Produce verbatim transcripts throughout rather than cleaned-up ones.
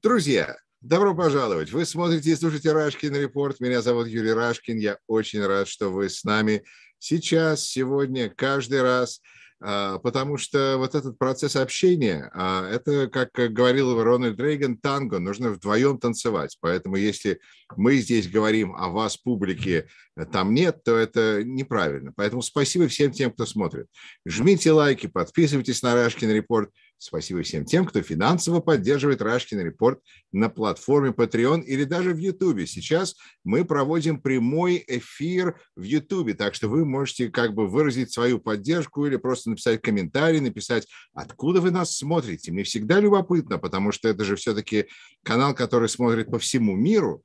Друзья, добро пожаловать. Вы смотрите и слушаете Рашкин Репорт. Меня зовут Юрий Рашкин. Я очень рад, что вы с нами сейчас, сегодня, каждый раз, потому что вот этот процесс общения, это, как говорил Рональд Рейган, танго, нужно вдвоем танцевать. Поэтому если мы здесь говорим, а вас, публике, там нет, то это неправильно. Поэтому спасибо всем тем, кто смотрит. Жмите лайки, подписывайтесь на Рашкин Репорт. Спасибо всем тем, кто финансово поддерживает Рашкин Репорт на платформе Patreon или даже в YouTube. Сейчас мы проводим прямой эфир в YouTube, так что вы можете как бы выразить свою поддержку или просто написать комментарий, написать, откуда вы нас смотрите. Мне всегда любопытно, потому что это же все-таки канал, который смотрит по всему миру,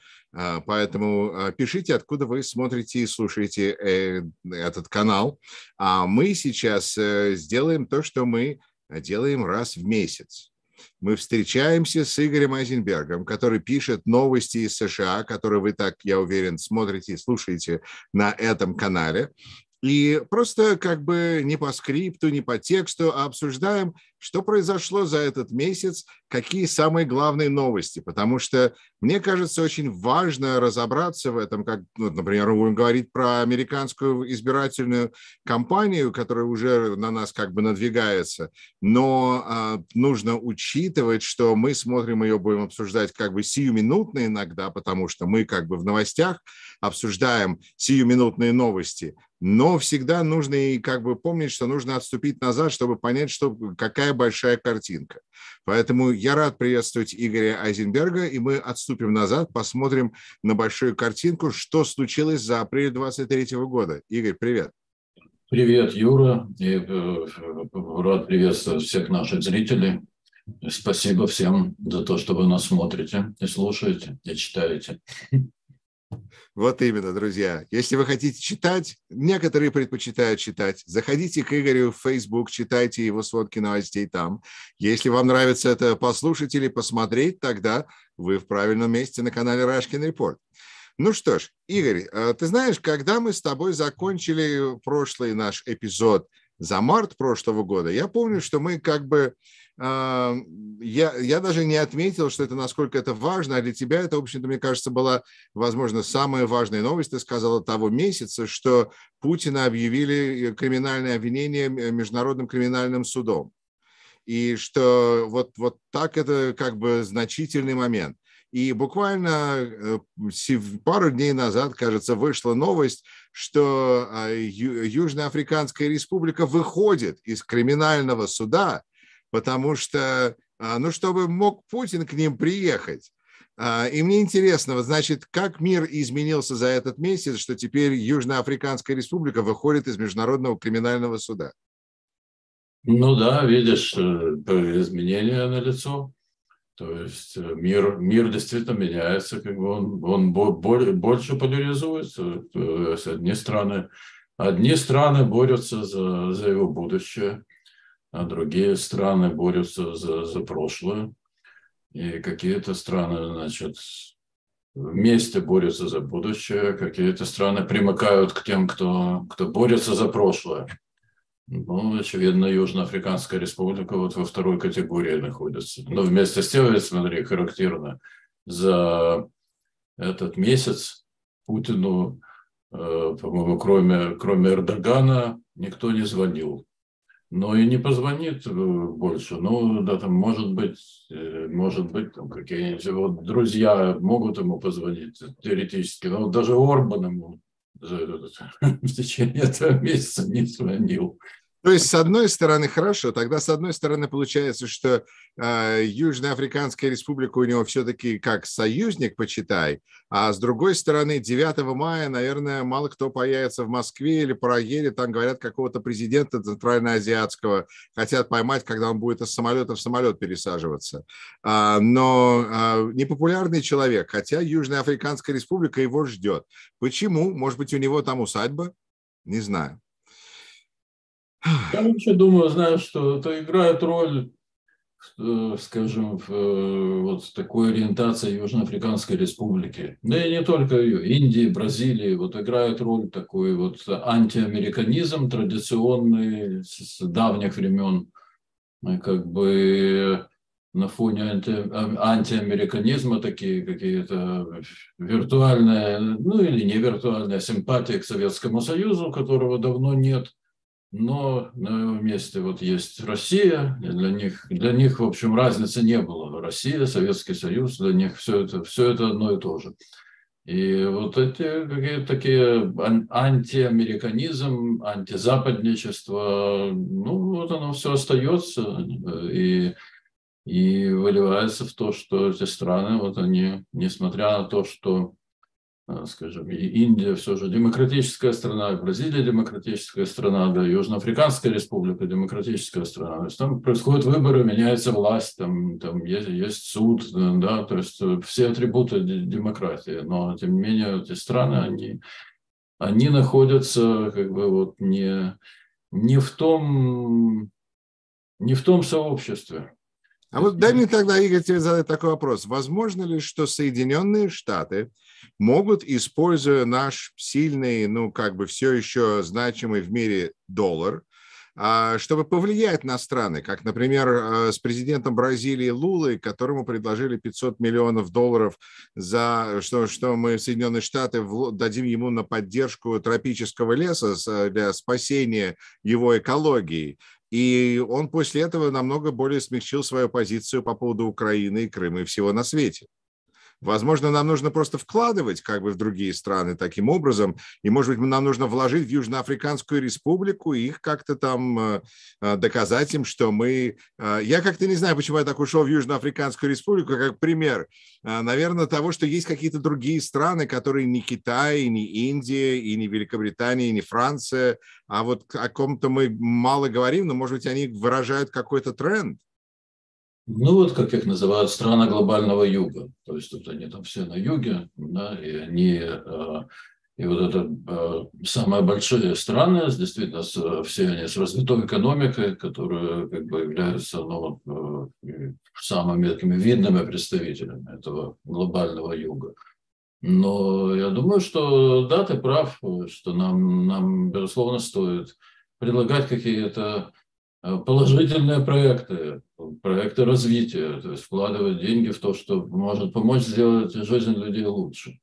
поэтому пишите, откуда вы смотрите и слушаете этот канал. А мы сейчас сделаем то, что мы делаем раз в месяц. Мы встречаемся с Игорем Айзенбергом, который пишет новости из США, которые вы так, я уверен, смотрите и слушаете на этом канале. И просто как бы не по скрипту, не по тексту, а обсуждаем, что произошло за этот месяц, какие самые главные новости. Потому что, мне кажется, очень важно разобраться в этом, как, ну, например, мы будем говорить про американскую избирательную кампанию, которая уже на нас как бы надвигается, но а, нужно учитывать, что мы смотрим ее, будем обсуждать как бы сиюминутно иногда, потому что мы как бы в новостях обсуждаем сиюминутные новости, но всегда нужно и как бы помнить, что нужно отступить назад, чтобы понять, что, какая большая картинка. Поэтому я рад приветствовать Игоря Айзенберга, и мы отступим назад, посмотрим на большую картинку, что случилось за апрель двадцать третьего года. Игорь, привет. Привет, Юра. И, э, рад приветствовать всех наших зрителей. Спасибо всем за то, что вы нас смотрите и слушаете, и читаете. Вот именно, друзья. Если вы хотите читать, некоторые предпочитают читать, заходите к Игорю в Facebook, читайте его сводки новостей там. Если вам нравится это послушать или посмотреть, тогда вы в правильном месте на канале Рашкин Репорт. Ну что ж, Игорь, ты знаешь, когда мы с тобой закончили прошлый наш эпизод за март прошлого года, я помню, что мы как бы... Я, я даже не отметил, что это, насколько это важно, а для тебя это, в общем-то, мне кажется, была, возможно, самая важная новость, ты сказала, того месяца, что Путина объявили криминальное обвинение Международным криминальным судом. И что вот, вот так это как бы значительный момент. И буквально пару дней назад, кажется, вышла новость, что Южноафриканская республика выходит из криминального суда, потому что, ну, чтобы мог Путин к ним приехать. И мне интересно, вот, значит, как мир изменился за этот месяц, что теперь Южноафриканская республика выходит из Международного криминального суда? Ну да, видишь, изменения налицо. То есть мир, мир действительно меняется, как бы он, он больше поляризуется. То есть одни страны, одни страны борются за, за его будущее, а другие страны борются за, за прошлое. И какие-то страны, значит, вместе борются за будущее, какие-то страны примыкают к тем, кто, кто борется за прошлое. Ну, очевидно, Южноафриканская республика вот во второй категории находится. Но вместе с тем, смотри, характерно, за этот месяц Путину, э, по-моему, кроме, кроме Эрдогана, никто не звонил. Но и не позвонит больше. Ну, да, там, может быть, может быть, там какие-нибудь вот друзья могут ему позвонить теоретически. Но даже Орбан ему в течение этого месяца не звонил. То есть, с одной стороны, хорошо, тогда с одной стороны получается, что э, Южноафриканская республика у него все-таки как союзник, почитай, а с другой стороны, девятого мая, наверное, мало кто появится в Москве или проедет, там, говорят, какого-то президента центральноазиатского хотят поймать, когда он будет из самолета в самолет пересаживаться. А, но а, непопулярный человек, хотя Южноафриканская республика его ждет. Почему? Может быть, у него там усадьба? Не знаю. Я вообще думаю, знаешь, что это играет роль, скажем, в вот такой ориентации Южноафриканской республики. Да и не только ее, Индии, Бразилии, вот играет роль такой вот антиамериканизм традиционный с давних времен. Как бы на фоне анти, антиамериканизма такие какие-то виртуальные, ну или не виртуальные симпатии к Советскому Союзу, которого давно нет. Но на его месте вот есть Россия, и для них, для них, в общем, разницы не было. Россия, Советский Союз, для них все это, все это одно и то же. И вот эти какие-то такие антиамериканизм, антизападничество, ну вот оно все остается и, и выливается в то, что эти страны, вот они, несмотря на то, что, скажем, и Индия все же демократическая страна, и Бразилия демократическая страна, да, Южноафриканская республика демократическая страна. То есть там происходят выборы, меняется власть, там, там есть, есть суд, да, то есть все атрибуты демократии. Но тем не менее эти страны, они, они находятся как бы вот не, не в том, не в том сообществе. А вот дай мне тогда, Игорь, тебе задать такой вопрос. Возможно ли, что Соединенные Штаты могут, используя наш сильный, ну, как бы все еще значимый в мире доллар, чтобы повлиять на страны, как, например, с президентом Бразилии Лулой, которому предложили пятьсот миллионов долларов за что, что мы, Соединенные Штаты, дадим ему на поддержку тропического леса для спасения его экологии. И он после этого намного более смягчил свою позицию по поводу Украины и Крыма и всего на свете. Возможно, нам нужно просто вкладывать как бы в другие страны таким образом, и, может быть, нам нужно вложить в Южноафриканскую республику и их как-то там доказать им, что мы... Я как-то не знаю, почему я так ушел в Южноафриканскую республику, как пример, наверное, того, что есть какие-то другие страны, которые не Китай, не Индия, и не Великобритания, и не Франция, а вот о ком-то мы мало говорим, но, может быть, они выражают какой-то тренд. Ну вот, как их называют, страны глобального юга. То есть тут они там все на юге, да, и они, и вот это самые большие страны, действительно, все они с развитой экономикой, которые как бы являются, ну, самыми такими видными представителями этого глобального юга. Но я думаю, что да, ты прав, что нам, нам безусловно, стоит предлагать какие-то положительные проекты, проекты развития, то есть вкладывать деньги в то, что может помочь сделать жизнь людей лучше.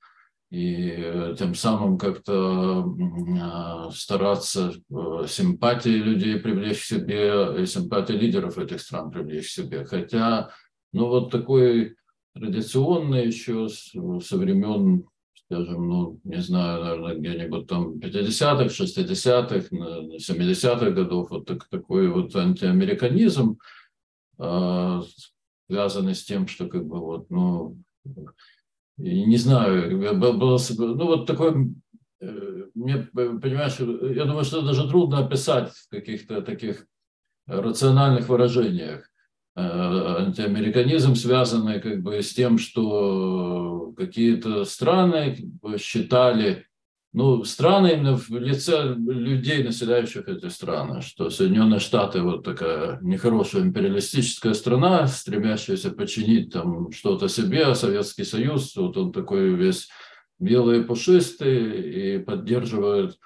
И тем самым как-то стараться симпатии людей привлечь к себе, и симпатии лидеров этих стран привлечь к себе. Хотя, ну вот такой традиционный еще со времен, скажем, ну, не знаю, наверное, где-нибудь там пятидесятых, шестидесятых, семидесятых годов, вот так, такой вот антиамериканизм, э, связанный с тем, что как бы вот, ну, не знаю, был, был, ну вот такой, мне, понимаешь, я думаю, что это даже трудно описать в каких-то таких рациональных выражениях. Антиамериканизм, связанный как бы с тем, что какие-то страны как бы считали, ну, страны именно в лице людей, населяющих эти страны, что Соединенные Штаты вот такая нехорошая империалистическая страна, стремящаяся подчинить там что-то себе, а Советский Союз, вот он такой весь белый и пушистый и поддерживает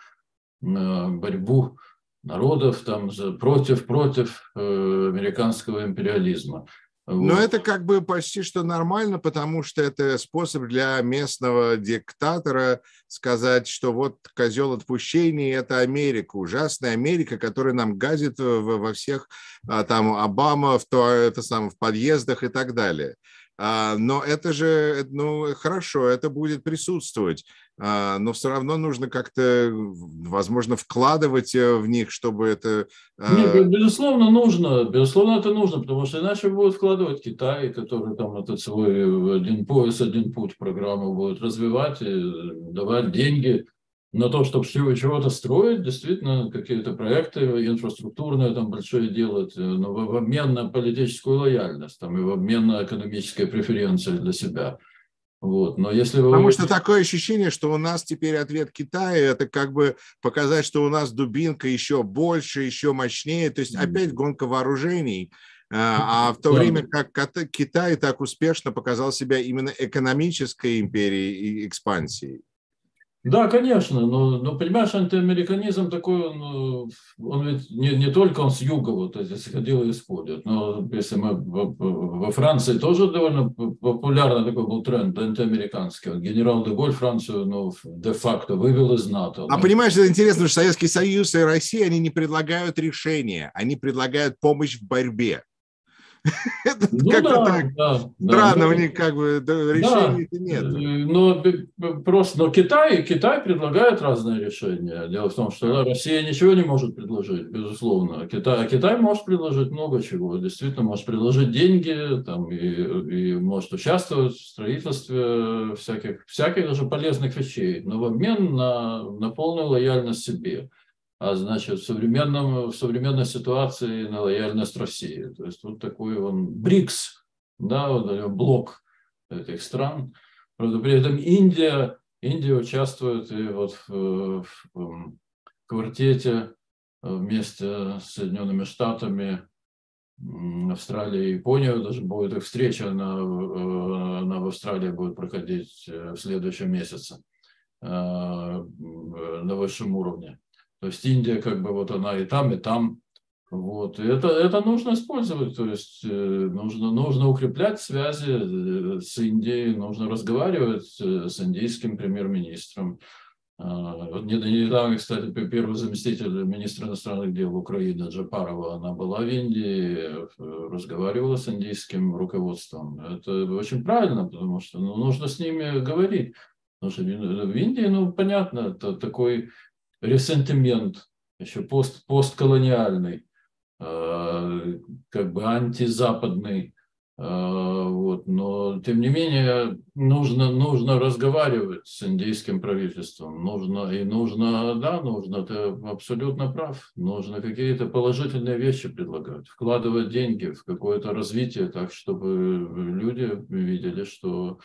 борьбу народов там против, против э, американского империализма. Но Вот. это как бы почти что нормально, потому что это способ для местного диктатора сказать, что вот козел отпущения – это Америка, ужасная Америка, которая нам газит во всех, там, Обама, в, то, это сам, в подъездах и так далее. Но это же, ну, хорошо, это будет присутствовать, но все равно нужно как-то, возможно, вкладывать в них, чтобы это... Нет, безусловно, нужно, безусловно, это нужно, потому что иначе будут вкладывать Китай, который там этот свой один пояс, один путь программу будет развивать и давать деньги на то, чтобы чего-то строить, действительно, какие-то проекты инфраструктурные там большие делать, но в обмен на политическую лояльность, там, и в обмен на экономические преференции для себя. Вот. Но если вы... Потому что такое ощущение, что у нас теперь ответ Китая, это как бы показать, что у нас дубинка еще больше, еще мощнее, то есть опять гонка вооружений. А в то время как Китай так успешно показал себя именно экономической империей и экспансией. Да, конечно, но, но понимаешь, антиамериканизм такой, он, он ведь не, не только он с юга вот эти сходил и исходит, но если мы в- в- во Франции тоже довольно популярный такой был тренд антиамериканский. Вот генерал де Голь Францию, ну, де-факто вывел из НАТО. А Ну, понимаешь, это интересно, что Советский Союз и Россия, они не предлагают решения, они предлагают помощь в борьбе. Это ну как-то да, так да, да, странно, у ну, них как бы да, решений-то э, нет. но б- б- просто, но Китай, Китай предлагает разные решения. Дело в том, что да, Россия ничего не может предложить, безусловно. Китай, а Китай может предложить много чего. Действительно, может предложить деньги, там, и, и может участвовать в строительстве всяких, всяких даже полезных вещей, но в обмен на, на полную лояльность себе. А значит, в, современном, в современной ситуации на лояльность России. То есть вот такой он БРИКС, да, вот блок этих стран. Правда, при этом Индия, Индия участвует и вот в, в квартете вместе с Соединенными Штатами, Австралией и Японией. Даже будет их встреча на, на в Австралии будет проходить в следующем месяце на высшем уровне. То есть Индия как бы вот она и там, и там. Вот. И это, это нужно использовать, то есть нужно, нужно укреплять связи с Индией, нужно разговаривать с индийским премьер-министром. Вот недавно, кстати, первый заместитель министра иностранных дел Украины Джапарова, она была в Индии, разговаривала с индийским руководством. Это очень правильно, потому что ну, нужно с ними говорить. Потому что в Индии, ну, понятно, это такой ресентимент, еще пост, постколониальный, как бы антизападный, вот. Но тем не менее нужно, нужно разговаривать с индийским правительством, нужно и нужно, да, нужно, ты абсолютно прав, нужно какие-то положительные вещи предлагать, вкладывать деньги в какое-то развитие, так чтобы люди видели, что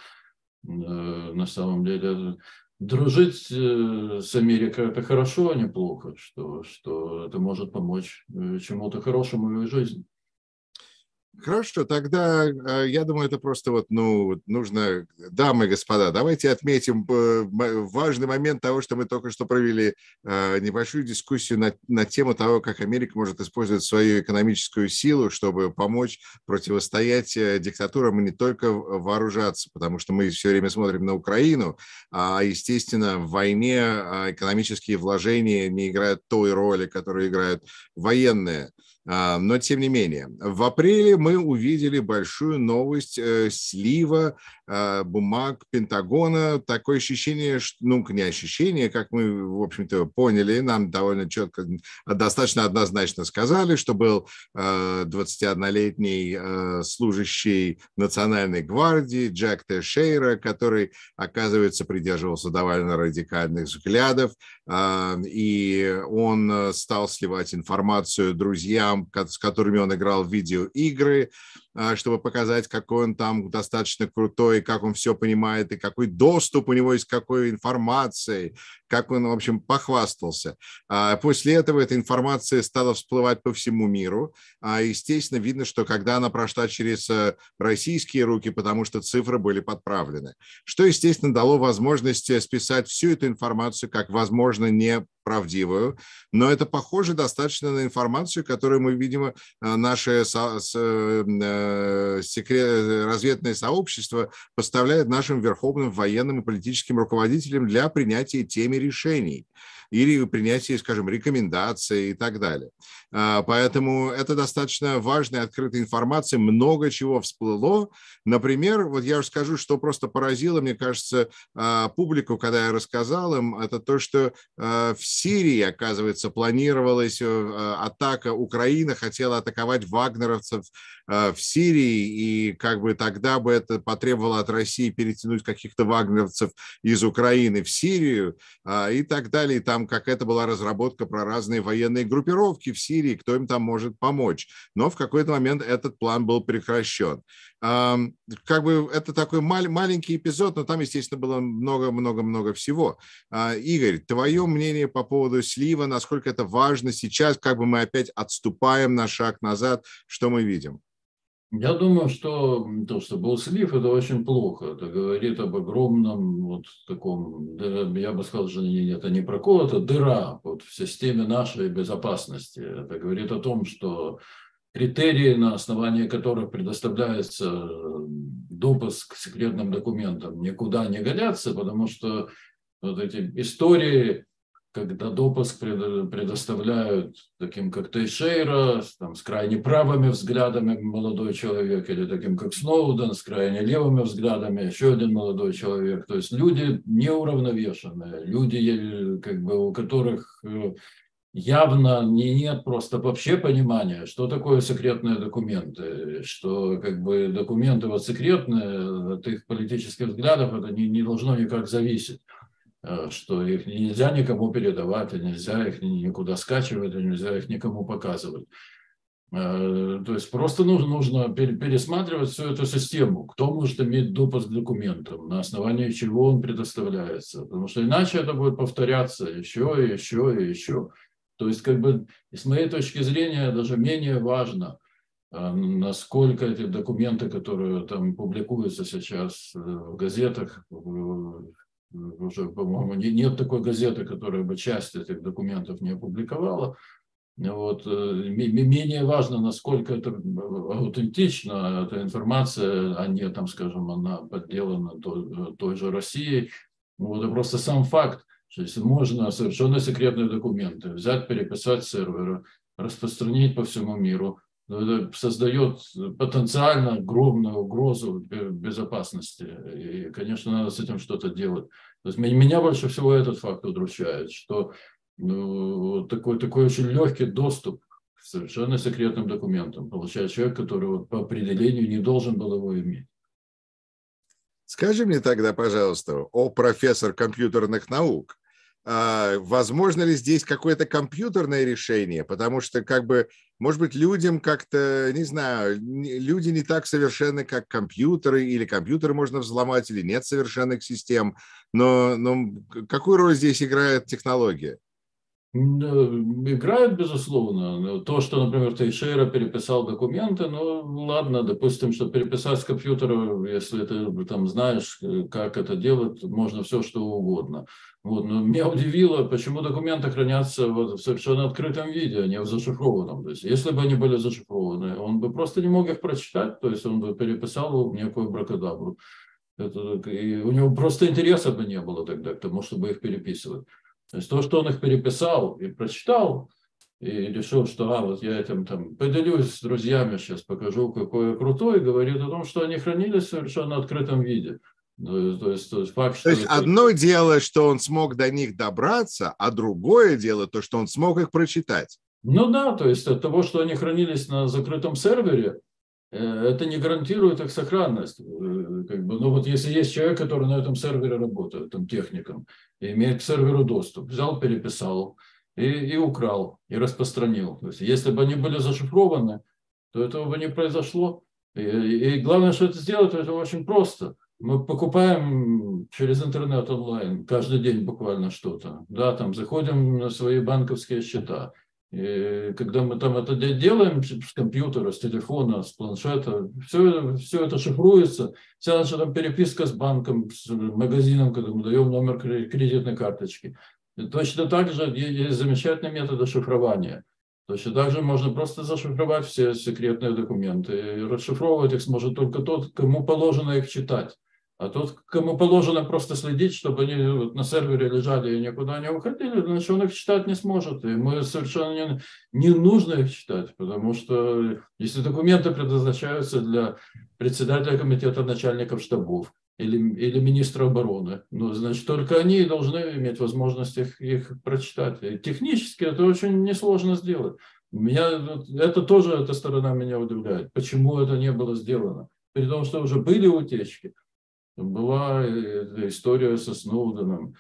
на самом деле дружить с Америкой это хорошо, а не плохо, что, что это может помочь чему-то хорошему в их жизни. Хорошо, тогда я думаю, это просто вот, ну, нужно, дамы и господа, давайте отметим важный момент того, что мы только что провели небольшую дискуссию на, на тему того, как Америка может использовать свою экономическую силу, чтобы помочь противостоять диктатурам и не только вооружаться, потому что мы все время смотрим на Украину, а, естественно, в войне экономические вложения не играют той роли, которую играют военные. Но, тем не менее, в апреле мы увидели большую новость э, слива э, бумаг Пентагона. Такое ощущение, что, ну, не ощущение, как мы, в общем-то, поняли, нам довольно четко, достаточно однозначно сказали, что был э, двадцатиоднолетний э, служащий Национальной гвардии Джек Тейшейра, который, оказывается, придерживался довольно радикальных взглядов, э, и он стал сливать информацию друзьям, с которыми он играл в видеоигры, чтобы показать, какой он там достаточно крутой, как он все понимает, и какой доступ у него есть к какой информации, как он, в общем, похвастался. После этого эта информация стала всплывать по всему миру. Естественно, видно, что когда она прошла через российские руки, потому что цифры были подправлены, что, естественно, дало возможность списать всю эту информацию как, возможно, неправдивую, но это похоже достаточно на информацию, которую мы, видимо, наше разведное сообщество поставляет нашим верховным военным и политическим руководителям для принятия теми решений или принятия, скажем, рекомендаций и так далее. Поэтому это достаточно важная открытая информация, много чего всплыло. Например, вот я уже скажу, что просто поразило, мне кажется, публику, когда я рассказал им, это то, что в Сирии, оказывается, планировалась атака, Украина хотела атаковать вагнеровцев в Сирии, и как бы тогда бы это потребовало от России перетянуть каких-то вагнеровцев из Украины в Сирию и так далее. И там какая-то была разработка про разные военные группировки в Сирии, кто им там может помочь. Но в какой-то момент этот план был прекращен. Как бы это такой мал- маленький эпизод, но там, естественно, было много-много-много всего. Игорь, твое мнение по поводу слива, насколько это важно сейчас, как бы мы опять отступаем на шаг назад, что мы видим? Я думаю, что то, что был слив, это очень плохо. Это говорит об огромном вот таком, я бы сказал, что это не прокол, это дыра вот в системе нашей безопасности. Это говорит о том, что критерии, на основании которых предоставляется допуск к секретным документам, никуда не годятся, потому что вот эти истории, когда допуск предоставляют таким, как Тейшейра, там, с крайне правыми взглядами молодой человек, или таким, как Сноуден, с крайне левыми взглядами еще один молодой человек. То есть люди неуравновешенные, люди, как бы, у которых явно не, нет просто вообще понимания, что такое секретные документы, что как бы документы вот секретные от их политических взглядов это не, не должно никак зависеть, что их нельзя никому передавать, нельзя их никуда скачивать, нельзя их никому показывать. То есть просто нужно, нужно пересматривать всю эту систему, кто может иметь допуск к документам, на основании чего он предоставляется, потому что иначе это будет повторяться еще и еще и еще. То есть, как бы, с моей точки зрения, даже менее важно, насколько эти документы, которые там публикуются сейчас в газетах, уже, по-моему, нет такой газеты, которая бы часть этих документов не опубликовала. Вот. Менее важно, насколько это аутентично, эта информация, а не, там, скажем, она подделана той, той же Россией. Вот. И просто сам факт, что если можно совершенно секретные документы взять, переписать с сервера, распространить по всему миру, это создает потенциально огромную угрозу безопасности. И, конечно, надо с этим что-то делать. То есть меня больше всего этот факт удручает, что ну, такой, такой очень легкий доступ к совершенно секретным документам получает человек, который вот по определению не должен был его иметь. Скажи мне тогда, пожалуйста, о профессор компьютерных наук. А, возможно ли здесь какое-то компьютерное решение? Потому что, как бы, может быть, людям как-то, не знаю, люди не так совершенны, как компьютеры, или компьютеры можно взломать, или нет совершенных систем. Но, но какую роль здесь играет технология? Играет, безусловно. То, что, например, Тейшейра переписал документы, ну, ладно, допустим, что переписать с компьютера, если ты там знаешь, как это делать, можно все, что угодно. Вот. Но меня удивило, почему документы хранятся вот в совершенно открытом виде, а не в зашифрованном. То есть, если бы они были зашифрованы, он бы просто не мог их прочитать, то есть он бы переписал некую бракадабру. Это, и у него просто интереса бы не было тогда к тому, чтобы их переписывать. То есть то, что он их переписал и прочитал, и решил, что а, вот я этим там поделюсь с друзьями, сейчас покажу, какой я крутой, говорит о том, что они хранились в совершенно открытом виде. То, то, есть, то есть факт, что... То есть одно дело, что он смог до них добраться, а другое дело то, что он смог их прочитать. Ну да, то есть от того, что они хранились на закрытом сервере, это не гарантирует их сохранность. Как бы, ну вот если есть человек, который на этом сервере работает, там техником, и имеет к серверу доступ, взял, переписал и, и украл, и распространил. То есть, если бы они были зашифрованы, то этого бы не произошло. И, и главное, что это сделать, это очень просто. Мы покупаем через интернет онлайн каждый день буквально что-то. Да, там заходим на свои банковские счета. И когда мы там это делаем с компьютера, с телефона, с планшета, все, все это шифруется. Вся наша там переписка с банком, с магазином, когда мы даем номер кредитной карточки. И точно так же есть замечательные методы шифрования. Точно так же можно просто зашифровать все секретные документы. И расшифровывать их сможет только тот, кому положено их читать. А тот, кому положено просто следить, чтобы они на сервере лежали и никуда не уходили, значит, он их читать не сможет. И мы совершенно не, не нужно их читать, потому что если документы предназначаются для председателя комитета начальников штабов или, или министра обороны, ну, значит, только они должны иметь возможность их, их прочитать. И технически это очень несложно сделать. Меня, это тоже, эта сторона меня удивляет. Почему это не было сделано? При том, что уже были утечки. Была история со Сноуденом,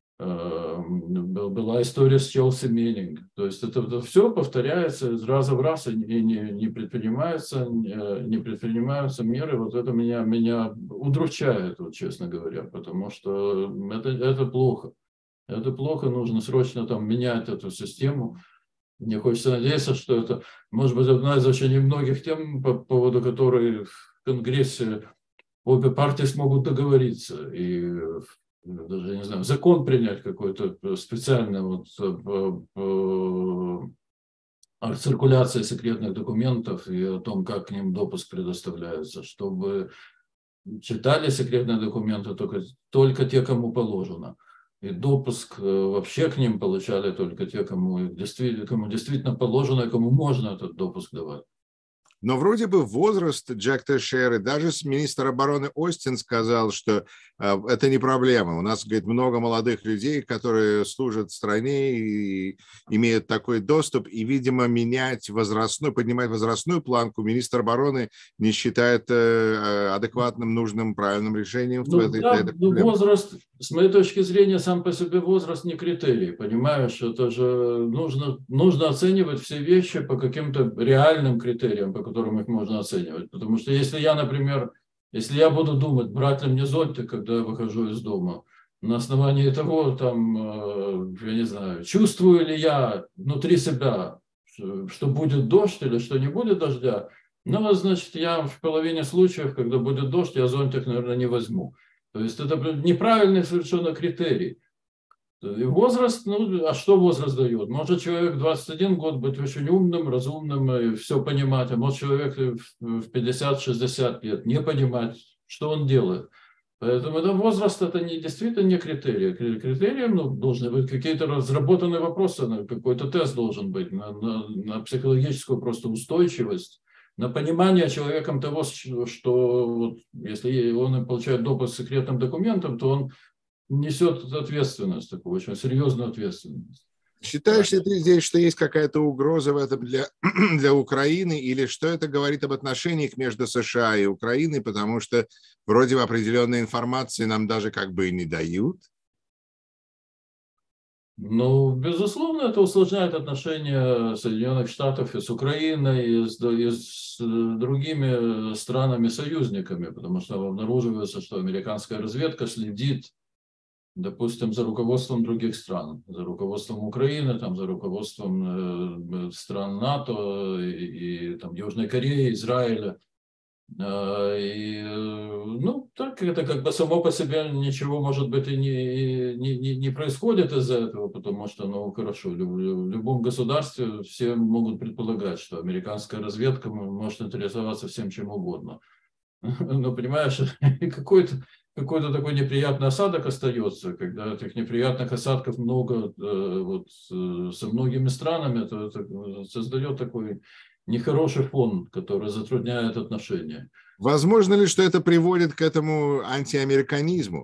была история с Челси Мэннинг. То есть это, это все повторяется из раза в раз, и не, не, предпринимаются, не предпринимаются меры. Вот это меня, меня удручает, вот, честно говоря, потому что это, это плохо. Это плохо, нужно срочно там менять эту систему. Мне хочется надеяться, что это, может быть, одна из очень немногих тем, по поводу которой в Конгрессе обе партии смогут договориться и даже, не знаю, закон принять какой-то специальный вот о циркуляции секретных документов и о том, как к ним допуск предоставляется, чтобы читали секретные документы только, только те, кому положено. И допуск вообще к ним получали только те, кому действительно, кому действительно положено и кому можно этот допуск давать. Но вроде бы возраст Джек Тейшеры, даже министр обороны Остин сказал, что э, это не проблема. У нас, говорит, много молодых людей, которые служат в стране и имеют такой доступ. И, видимо, менять возрастную, поднимать возрастную планку министр обороны не считает э, адекватным, нужным, правильным решением. Ну, этой, да, этой проблемы. возраст, с моей точки зрения, сам по себе возраст не критерий, понимаешь? Это же нужно, нужно оценивать все вещи по каким-то реальным критериям, по которым их можно оценивать. Потому что если я, например, если я буду думать, брать ли мне зонтик, когда я выхожу из дома, на основании того, там, я не знаю, чувствую ли я внутри себя, что будет дождь или что не будет дождя, ну, значит, я в половине случаев, когда будет дождь, я зонтик, наверное, не возьму. То есть это неправильный совершенно критерий. И возраст, ну, а что возраст дает? Может человек в двадцать один год быть очень умным, разумным и все понимать, а может человек в пятьдесят-шестьдесят лет не понимать, что он делает. Поэтому это возраст, это не, действительно не критерий. Критерием, ну, должны быть какие-то разработанные вопросы, какой-то тест должен быть на, на, на психологическую просто устойчивость, на понимание человеком того, что вот, если он получает допуск к секретным документам, то он несет ответственность, такую очень серьезную ответственность. Считаешь ли ты здесь, что есть какая-то угроза в этом для, для Украины, или что это говорит об отношениях между США и Украиной, потому что вроде бы определенной информации нам даже как бы и не дают? Ну, безусловно, это усложняет отношения Соединенных Штатов и с Украиной, и с, и с другими странами-союзниками, потому что обнаруживается, что американская разведка следит, допустим, за руководством других стран, за руководством Украины, там, за руководством э, стран НАТО и, и там, Южной Кореи, Израиля. Э, и, ну, так это как бы само по себе ничего, может быть, и не, не, не происходит из-за этого, потому что, ну, хорошо, в любом государстве все могут предполагать, что американская разведка может интересоваться всем чем угодно. Но, понимаешь, какой-то какой-то такой неприятный осадок остается, когда этих неприятных осадков много вот, со многими странами, то это создает такой нехороший фон, который затрудняет отношения. Возможно ли, что это приводит к этому антиамериканизму?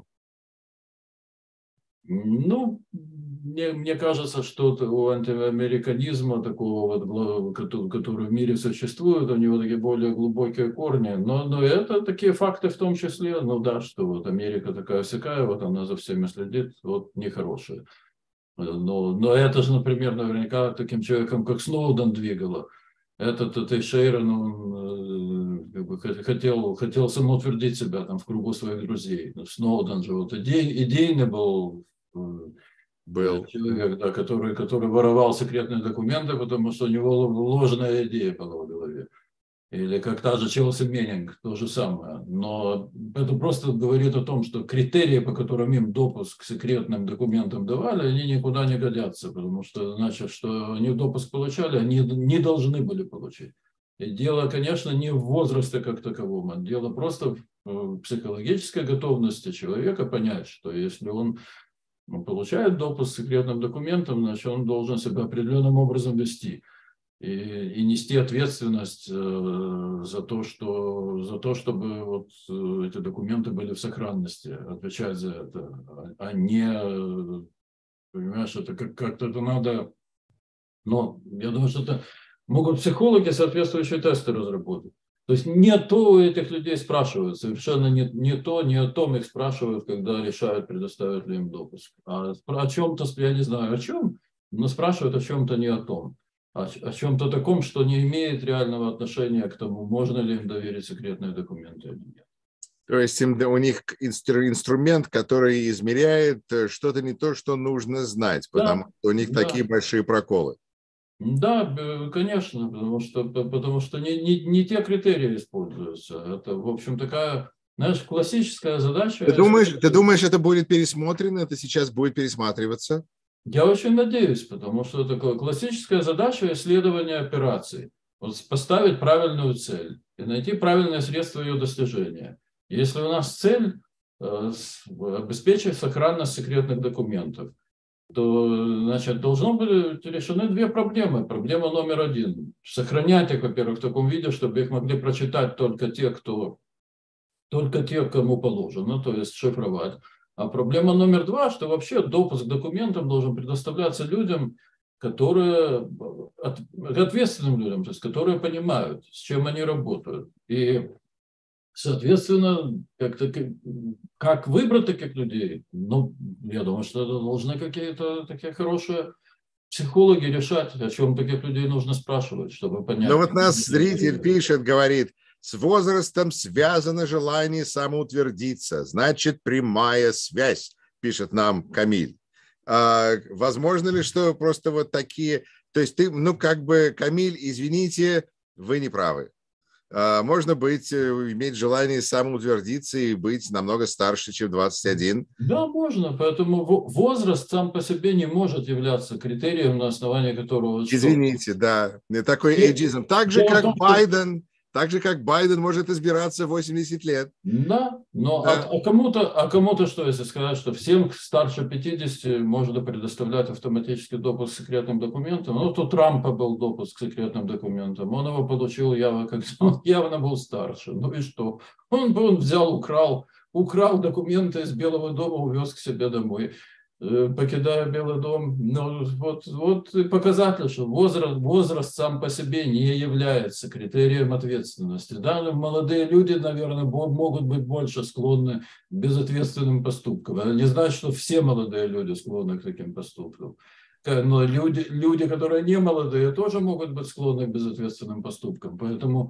Ну, мне, мне кажется, что у антиамериканизма, такого вот, который в мире существует, у него такие более глубокие корни. Но, но это такие факты в том числе, ну да, что вот Америка такая всякая, вот она за всеми следит, вот нехорошая. Но, но это же, например, наверняка таким человеком, как Сноуден, двигало. Этот Тейшера, ну, как бы хотел, хотел самоутвердить себя там в кругу своих друзей. Сноуден же вот идей, идейный был, был человек, да, который, который воровал секретные документы, потому что у него ложная идея была в голове. Или как та же Челси Меннинг, то же самое. Но это просто говорит о том, что критерии, по которым им допуск к секретным документам давали, они никуда не годятся, потому что значит, что они допуск получали, они не должны были получить. И дело, конечно, не в возрасте как таковом, а дело просто в психологической готовности человека понять, что если он получает допуск к секретным документам, значит, он должен себя определенным образом вести. И, и нести ответственность э, за то, что, за то, чтобы вот, э, эти документы были в сохранности, отвечать за это, а, а не, понимаешь, это как, как-то это надо, но я думаю, что это могут психологи соответствующие тесты разработать. То есть не то у этих людей спрашивают, совершенно не, не то, не о том их спрашивают, когда решают, предоставят ли им допуск. А о чем-то, я не знаю о чем, но спрашивают о чем-то не о том. О чем-то таком, что не имеет реального отношения к тому, можно ли им доверить секретные документы или нет. То есть им, у них инструмент, который измеряет что-то не то, что нужно знать, потому да, что у них да. такие большие проколы. Да, конечно, потому что, потому что не, не, не те критерии используются. Это, в общем, такая, знаешь, классическая задача. Ты думаешь, ты думаешь, это будет пересмотрено, это сейчас будет пересматриваться? Я очень надеюсь, потому что это классическая задача исследования операций. Вот поставить правильную цель и найти правильное средство ее достижения. Если у нас цель э, обеспечить сохранность секретных документов, то, значит, должны быть решены две проблемы. Проблема номер один. Сохранять их, во-первых, в таком виде, чтобы их могли прочитать только те, кто, только те, кому положено, то есть шифровать. А проблема номер два, что вообще допуск к документам должен предоставляться людям, которые, ответственным людям, то есть которые понимают, с чем они работают. И соответственно, как, как выбрать таких людей? Ну, я думаю, что это должны какие-то такие хорошие психологи решать, о чем таких людей нужно спрашивать, чтобы понять. Ну вот нас зритель пишет, говорит, с возрастом связано желание самоутвердиться, значит, прямая связь, пишет нам Камиль. А, возможно ли, что просто вот такие, то есть ты, ну как бы, Камиль, извините, вы не правы. Можно быть, иметь желание самоутвердиться и быть намного старше, чем двадцать один. Да, можно. Поэтому возраст сам по себе не может являться критерием, на основании которого... Извините, что? Да. Такой эйджизм. Так же, как том, Байден, так же, как Байден может избираться в восемьдесят лет. Да, но да. А, а кому-то, а кому-то что, если сказать, что всем старше пятидесяти можно предоставлять автоматический допуск к секретным документам? Ну, то у Трампа был допуск к секретным документам, он его получил явно, как он явно был старше. Ну и что? Он, он взял, украл, украл документы из Белого дома, увез к себе домой. Покидая Белый дом, ну, вот, вот показатель, что возраст, возраст сам по себе не является критерием ответственности. Да, молодые люди, наверное, могут быть больше склонны к безответственным поступкам. Это не значит, что все молодые люди склонны к таким поступкам. Но люди, люди, которые не молодые, тоже могут быть склонны к безответственным поступкам. Поэтому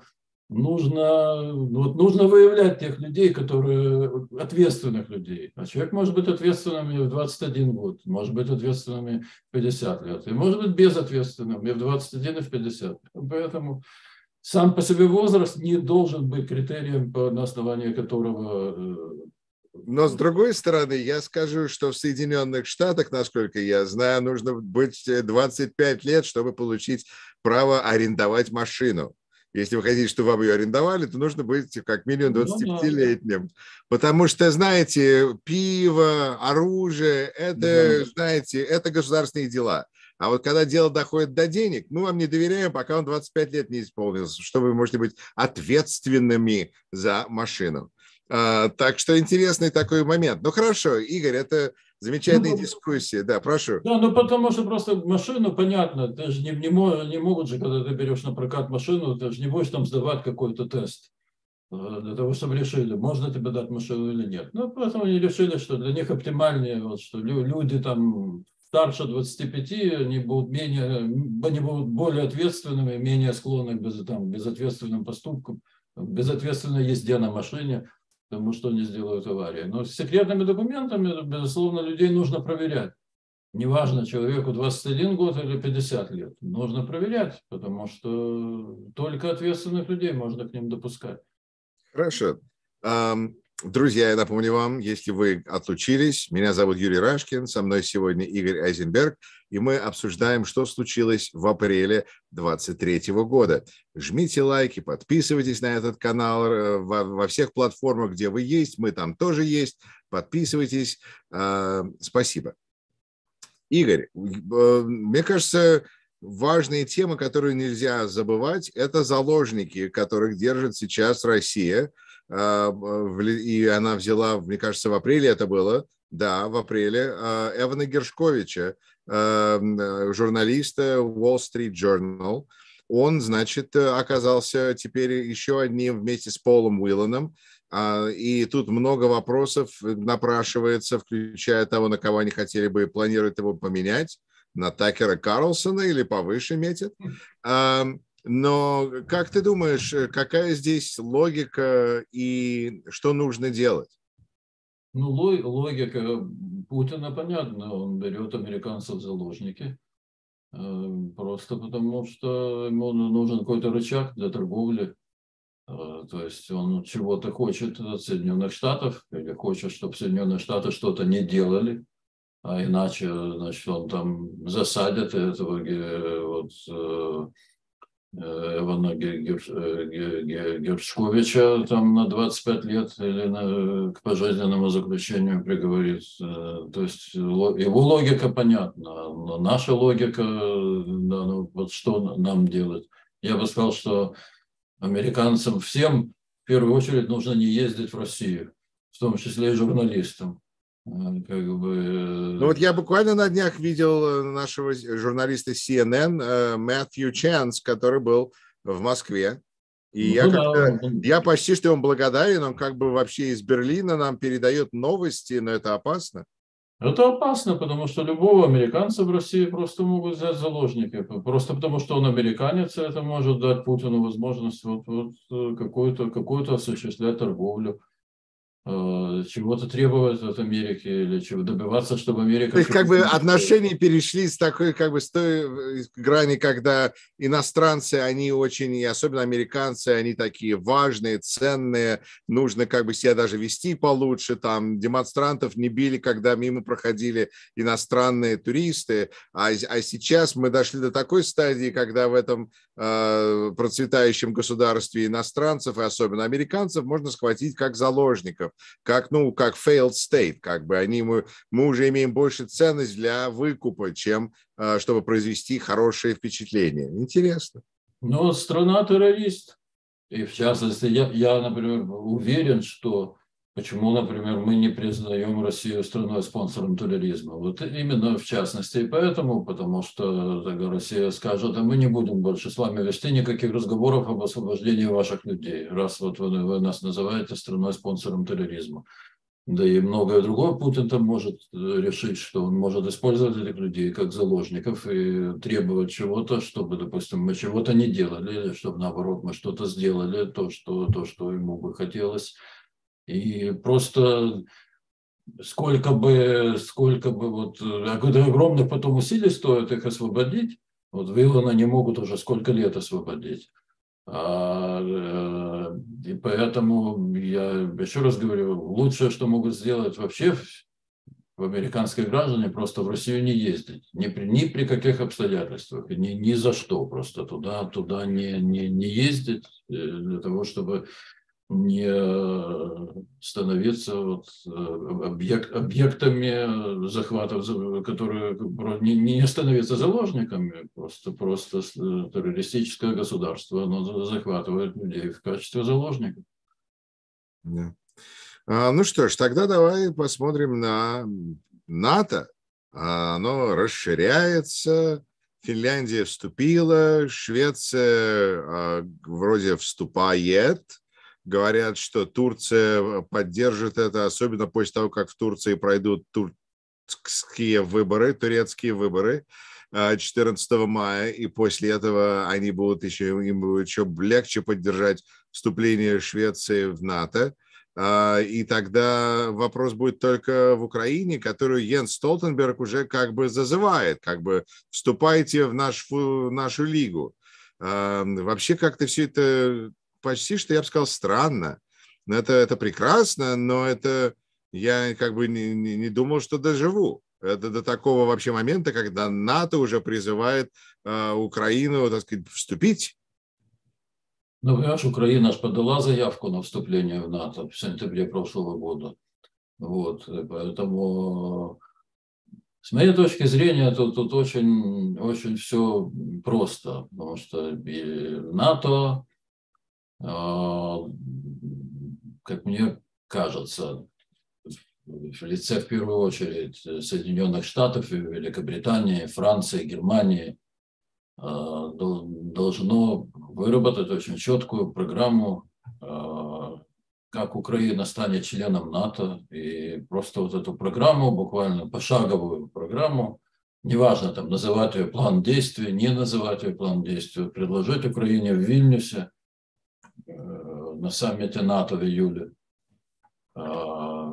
нужно, вот нужно выявлять тех людей, которые ответственных людей. А человек может быть ответственным и в двадцать один год, может быть ответственным и в пятьдесят лет, и может быть безответственным и в двадцать один, и в пятьдесят. Поэтому сам по себе возраст не должен быть критерием, на основании которого... Но с другой стороны, я скажу, что в Соединенных Штатах, насколько я знаю, нужно быть двадцать пять лет, чтобы получить право арендовать машину. Если вы хотите, чтобы вам ее арендовали, то нужно быть как минимум двадцатипятилетним. Потому что, знаете, пиво, оружие, это, знаете, это государственные дела. А вот когда дело доходит до денег, мы вам не доверяем, пока вам двадцать пять лет не исполнился, что вы можете быть ответственными за машину. А, так что интересный такой момент. Ну хорошо, Игорь, это замечательная ну, дискуссия. Да, прошу. Да, ну потому что просто машину, понятно, ты же не, не, не могут же, когда ты берешь на прокат машину, ты же не будешь там сдавать какой-то тест для того, чтобы решили, можно тебе дать машину или нет. Ну, поэтому они решили, что для них оптимальнее, вот, что люди там старше двадцати пяти, они будут, менее, они будут более ответственными, менее склонны к без, там, безответственным поступкам, безответственной езде на машине, потому что они сделают аварию. Но с секретными документами, безусловно, людей нужно проверять. Неважно, человеку двадцать один год или пятьдесят лет. Нужно проверять, потому что только ответственных людей можно к ним допускать. Хорошо. Друзья, я напомню вам, если вы отлучились, меня зовут Юрий Рашкин, со мной сегодня Игорь Айзенберг, и мы обсуждаем, что случилось в апреле двадцать третьего года. Жмите лайки, подписывайтесь на этот канал во, во всех платформах, где вы есть, мы там тоже есть, подписывайтесь. Спасибо. Игорь, мне кажется, важные темы, которые нельзя забывать, это заложники, которых держит сейчас Россия. И она взяла, мне кажется, в апреле это было, да, в апреле, Эвана Гершковича, журналиста Wall Street Journal. Он, значит, оказался теперь еще одним вместе с Полом Уилланом. И тут много вопросов напрашивается, включая того, на кого они хотели бы, планируют его поменять, на Такера Карлсона или повыше метят. Но как ты думаешь, какая здесь логика и что нужно делать? Ну, логика Путина понятна. Он берет американцев в заложники. просто потому, что ему нужен какой-то рычаг для торговли. То есть он чего-то хочет от Соединенных Штатов или хочет, чтобы Соединенные Штаты что-то не делали, а иначе, значит, он там засадит этого вот, Эвана Гершковича там на двадцать пять лет или на, к пожизненному заключению приговорит. То есть его логика понятна, но наша логика, да, ну, вот что нам делать? Я бы сказал, что американцам всем в первую очередь нужно не ездить в Россию, в том числе и журналистам. Как бы... Ну вот я буквально на днях видел нашего журналиста си эн эн Мэтью Ченс, который был в Москве. И ну, я, да, он... я почти что ему благодарен, он как бы вообще из Берлина нам передает новости, но это опасно. Это опасно, потому что любого американца в России просто могут взять заложники. Просто потому, что он американец, это может дать Путину возможность вот, вот какую-то, какую-то осуществлять торговлю, чего-то требовать от Америки или чего добиваться, чтобы Америка... То есть как бы отношения перешли с такой, как бы с той грани, когда иностранцы, они очень, и особенно американцы, они такие важные, ценные, нужно как бы себя даже вести получше, там демонстрантов не били, когда мимо проходили иностранные туристы, а, а сейчас мы дошли до такой стадии, когда в этом э, процветающем государстве иностранцев, и особенно американцев, можно схватить как заложников, как, ну, как failed state, как бы они, мы, мы уже имеем больше ценность для выкупа, чем чтобы произвести хорошее впечатление. Интересно. Ну, страна-террорист. И в частности, я, я, например, уверен, что почему, например, мы не признаем Россию страной-спонсором терроризма. Вот именно в частности и поэтому, потому что тогда Россия скажет, а мы не будем больше с вами вести никаких разговоров об освобождении ваших людей, раз вот вы, вы нас называете страной-спонсором терроризма. Да и многое другое Путин там может решить, что он может использовать этих людей как заложников и требовать чего-то, чтобы, допустим, мы чего-то не делали, или чтобы, наоборот, мы что-то сделали, то, что, то, что ему бы хотелось. И просто сколько бы, сколько бы вот, огромных потом усилий стоит их освободить, вот Виллана не могут уже сколько лет освободить. А, и поэтому я еще раз говорю, лучшее, что могут сделать вообще в американские граждане, просто в Россию не ездить, ни при, ни при каких обстоятельствах, ни, ни за что, просто туда, туда не, не, не ездить для того, чтобы не становиться вот объект, объектами захватов, которые не, не становятся заложниками, просто, просто террористическое государство, оно захватывает людей в качестве заложников. Yeah. А, ну что ж, тогда давай посмотрим на НАТО. Оно расширяется, Финляндия вступила, Швеция а, вроде вступает. Говорят, что Турция поддержит это, особенно после того, как в Турции пройдут турецкие выборы, турецкие выборы четырнадцатого мая, и после этого они будут еще, им будет еще легче поддержать вступление Швеции в НАТО. И тогда вопрос будет только в Украине, которую Йенс Столтенберг уже как бы зазывает, как бы вступайте в, наш, в нашу лигу. Вообще как-то все это... Почти что, я бы сказал, странно. Это, это прекрасно, но это я как бы не, не, не думал, что доживу. Это до такого вообще момента, когда НАТО уже призывает э, Украину, так сказать, вступить. Ну, понимаешь, Украина же подала заявку на вступление в НАТО в сентябре прошлого года. Вот, поэтому, с моей точки зрения, тут, тут очень, очень все просто, потому что и НАТО, как мне кажется, в лице, в первую очередь, Соединенных Штатов, Великобритании, Франции, Германии, должно выработать очень четкую программу, как Украина станет членом НАТО. И просто вот эту программу, буквально пошаговую программу, неважно, там, называть ее план действий, не называть ее план действий, предложить Украине в Вильнюсе на саммите НАТО в июле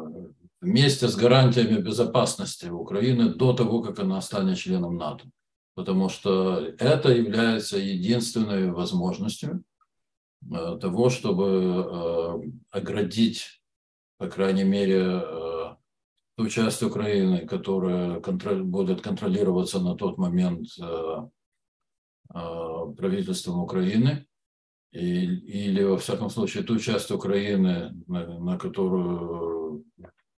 вместе с гарантиями безопасности Украины до того, как она станет членом НАТО. потому что это является единственной возможностью того, чтобы оградить, по крайней мере, ту часть Украины, которая контроль, будет контролироваться на тот момент правительством Украины, и, или, во всяком случае, ту часть Украины, на, на которую,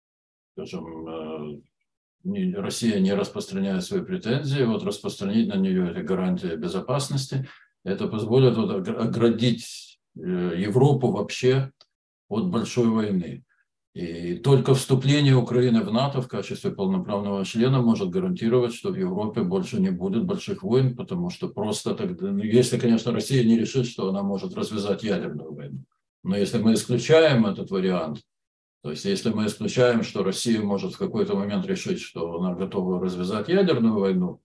скажем, не, Россия не распространяет свои претензии, вот распространить на нее эти гарантии безопасности, это позволит вот оградить Европу вообще от большой войны. И только вступление Украины в НАТО в качестве полноправного члена может гарантировать, что в Европе больше не будет больших войн, потому что просто тогда, ну, если, конечно, Россия не решит, что она может развязать ядерную войну. Но если мы исключаем этот вариант, то есть если мы исключаем, что Россия может в какой-то момент решить, что она готова развязать ядерную войну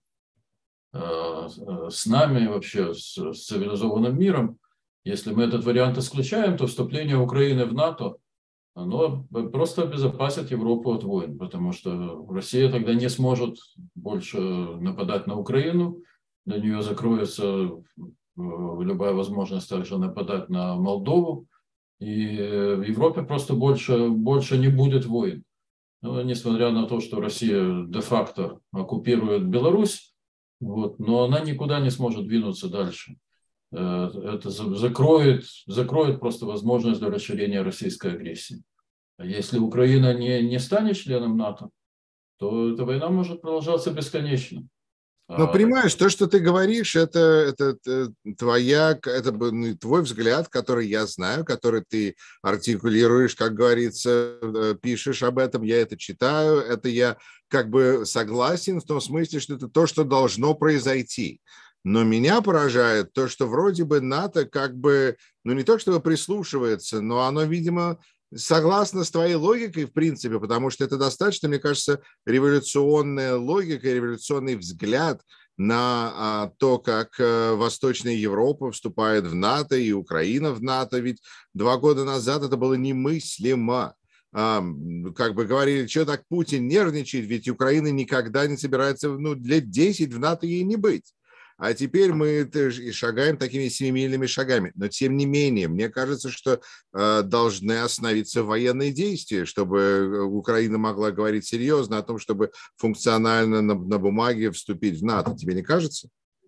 э, с нами, вообще с, с цивилизованным миром, если мы этот вариант исключаем, то вступление Украины в НАТО оно просто обезопасит Европу от войн, потому что Россия тогда не сможет больше нападать на Украину, для нее закроется любая возможность также нападать на Молдову, и в Европе просто больше, больше не будет войн. Но, несмотря на то, что Россия де-факто оккупирует Беларусь, вот, но она никуда не сможет двинуться дальше. Это закроет, закроет просто возможность для расширения российской агрессии. А если Украина не, не станет членом НАТО, то эта война может продолжаться бесконечно. Но понимаешь, то, что ты говоришь, это, это, это твоя, это ну, твой взгляд, который я знаю, который ты артикулируешь, как говорится, пишешь об этом, я это читаю, это я как бы согласен в том смысле, что это то, что должно произойти. Но меня поражает то, что вроде бы НАТО как бы, ну не то чтобы прислушивается, но оно, видимо, согласно с твоей логикой, в принципе, потому что это достаточно, мне кажется, революционная логика, революционный взгляд на а, то, как а, Восточная Европа вступает в НАТО и Украина в НАТО. Ведь два года назад это было немыслимо. А, как бы говорили, что так Путин нервничает, ведь Украина никогда не собирается, ну, лет десять в НАТО ей не быть. А теперь мы шагаем такими семимильными шагами. Но тем не менее, мне кажется, что э, должны остановиться военные действия, чтобы Украина могла говорить серьезно о том, чтобы функционально на, на бумаге вступить в НАТО. Тебе не кажется?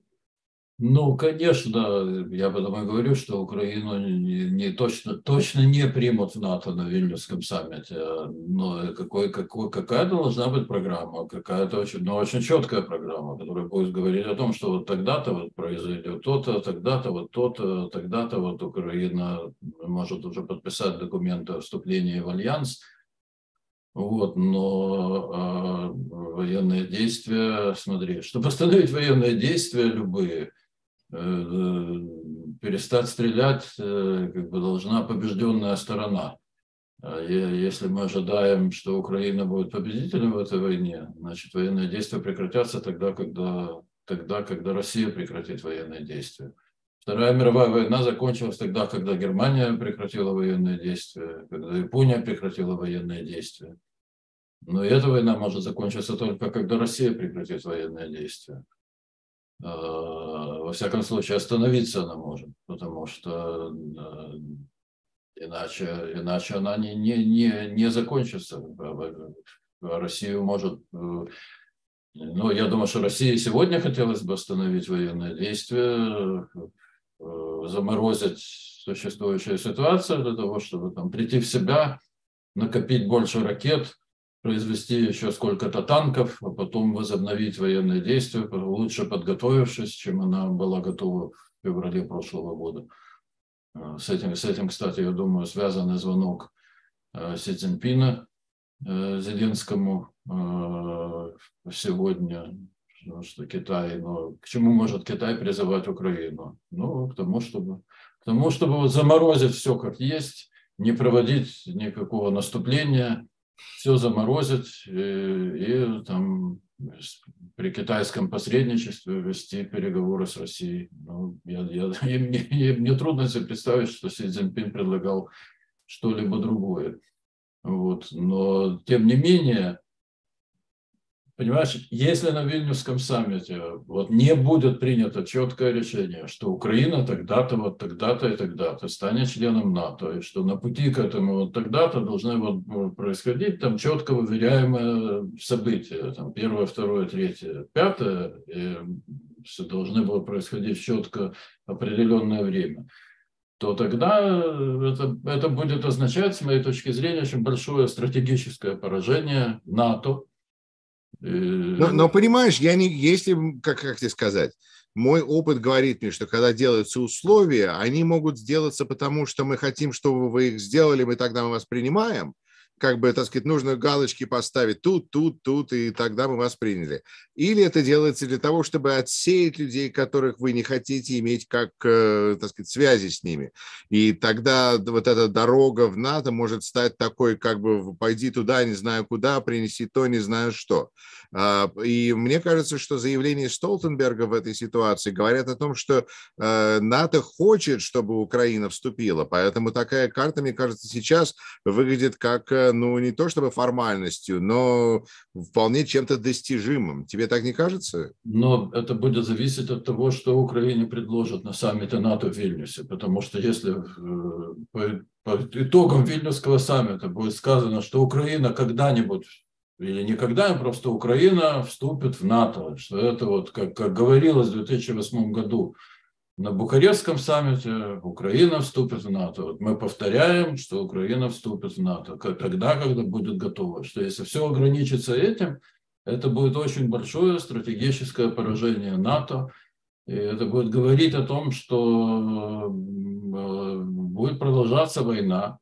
Ну, конечно, я потому и говорю, что Украину не, не точно, точно не примут в НАТО на Вильнюсском саммите. Но какой, какой, какая должна быть программа, какая-то очень, но очень четкая программа, которая будет говорить о том, что вот тогда-то вот произойдет то-то, тогда-то вот то-то, тогда-то вот Украина может уже подписать документы о вступлении в альянс. Вот, но э, военные действия, смотри, чтобы остановить военные действия любые, перестать стрелять как бы должна побежденная сторона. Если мы ожидаем, что Украина будет победителем в этой войне, значит, военные действия прекратятся тогда, когда, тогда, когда Россия прекратит военные действия. Вторая мировая война закончилась тогда, когда Германия прекратила военные действия, когда Япония прекратила военные действия. Но эта война может закончиться только, когда Россия прекратит военные действия. Во всяком случае, остановиться она может, потому что иначе, иначе она не, не, не, не закончится. Россию может... Ну, я думаю, что России сегодня хотелось бы остановить военные действия, заморозить существующую ситуацию для того, чтобы там прийти в себя, накопить больше ракет, произвести еще сколько-то танков, а потом возобновить военные действия, лучше подготовившись, чем она была готова в феврале прошлого года. С этим, с этим, кстати, я думаю, связан звонок Си Цзиньпина Зеленскому сегодня, что Китай, ну, к чему может Китай призывать Украину? Ну, к тому, чтобы, к тому, чтобы вот заморозить все как есть, не проводить никакого наступления, все заморозить и, и там при китайском посредничестве вести переговоры с Россией. Ну, я, я, и мне, и мне трудно себе представить, что Си Цзиньпин предлагал что-либо другое. Вот. Но, тем не менее, Понимаешь, если на Вильнюсском саммите вот не будет принято четкое решение, что Украина тогда-то, вот тогда-то и тогда-то станет членом НАТО, и что на пути к этому вот тогда-то должны вот происходить там четко выверяемые события, там первое, второе, третье, пятое, и все должны будут происходить в четко определенное время, то тогда это, это будет означать, с моей точки зрения, очень большое стратегическое поражение НАТО. Но, но понимаешь, я не, если, как, как тебе сказать, мой опыт говорит мне, что когда делаются условия, они могут сделаться потому, что мы хотим, чтобы вы их сделали, мы тогда мы вас принимаем. Как бы, так сказать, нужно галочки поставить тут, тут, тут, и тогда мы вас приняли. Или это делается для того, чтобы отсеять людей, которых вы не хотите иметь как, так сказать, связи с ними. И тогда вот эта дорога в НАТО может стать такой, как бы, пойди туда, не знаю куда, принеси то, не знаю что. И мне кажется, что заявления Столтенберга в этой ситуации говорят о том, что НАТО хочет, чтобы Украина вступила. Поэтому такая карта, мне кажется, сейчас выглядит как, ну, не то чтобы формальностью, но вполне чем-то достижимым. Тебе так не кажется? Но это будет зависеть от того, что Украине предложат на саммите НАТО в Вильнюсе. Потому что если по, по итогам Вильнюсского саммита будет сказано, что Украина когда-нибудь, или никогда, просто Украина вступит в НАТО, что это вот, как, как говорилось в две тысячи восьмом году, на Бухарестском саммите Украина вступит в НАТО. Вот мы повторяем, что Украина вступит в НАТО тогда, когда будет готова. Что если все ограничится этим, это будет очень большое стратегическое поражение НАТО. И это будет говорить о том, что будет продолжаться война.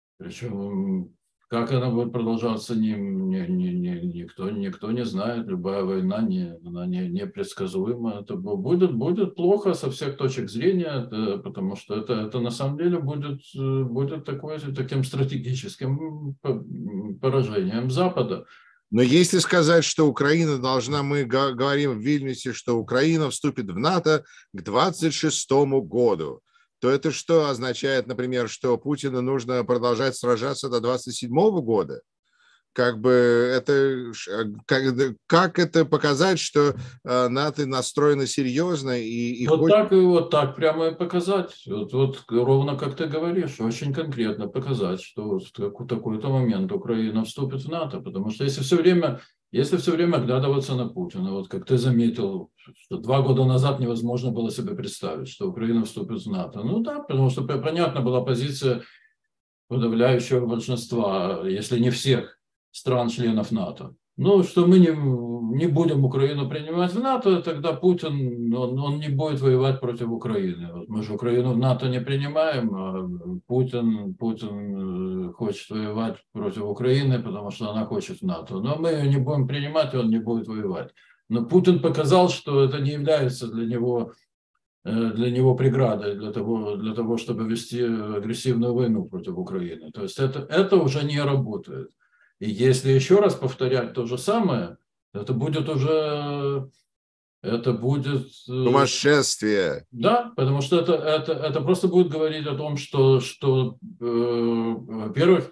Причем как она будет продолжаться, не, не, не, не, никто, никто не знает. Любая война не, она не, непредсказуема. Это будет, будет плохо со всех точек зрения, это, потому что это, это на самом деле будет, будет такое, таким стратегическим поражением Запада. Но если сказать, что Украина должна, мы говорим в Вильнюсе, что Украина вступит в НАТО к двадцать шестому году, то это что означает, например, что Путину нужно продолжать сражаться до двадцать седьмого года? Как бы это, как, как это показать, что НАТО настроено серьезно и, и вот хочет... так и вот так прямо и показать, вот, вот ровно как ты говоришь, очень конкретно показать, что в такой-то момент Украина вступит в НАТО, потому что если все время, если все время оглядываться на Путина, вот как ты заметил, что два года назад невозможно было себе представить, что Украина вступит в НАТО, ну да, потому что понятна была позиция подавляющего большинства, если не всех стран-членов НАТО. Ну, что мы не, не будем Украину принимать в НАТО, тогда Путин, он, он не будет воевать против Украины. Вот мы же Украину в НАТО не принимаем, а Путин, Путин хочет воевать против Украины, потому что она хочет в НАТО. Но мы ее не будем принимать, и он не будет воевать. Но Путин показал, что это не является для него, для него преградой для того, для того, чтобы вести агрессивную войну против Украины. То есть это, это уже не работает. И если еще раз повторять то же самое, это будет уже, это будет... Сумасшествие. Да, потому что это, это, это просто будет говорить о том, что, что э, во-первых,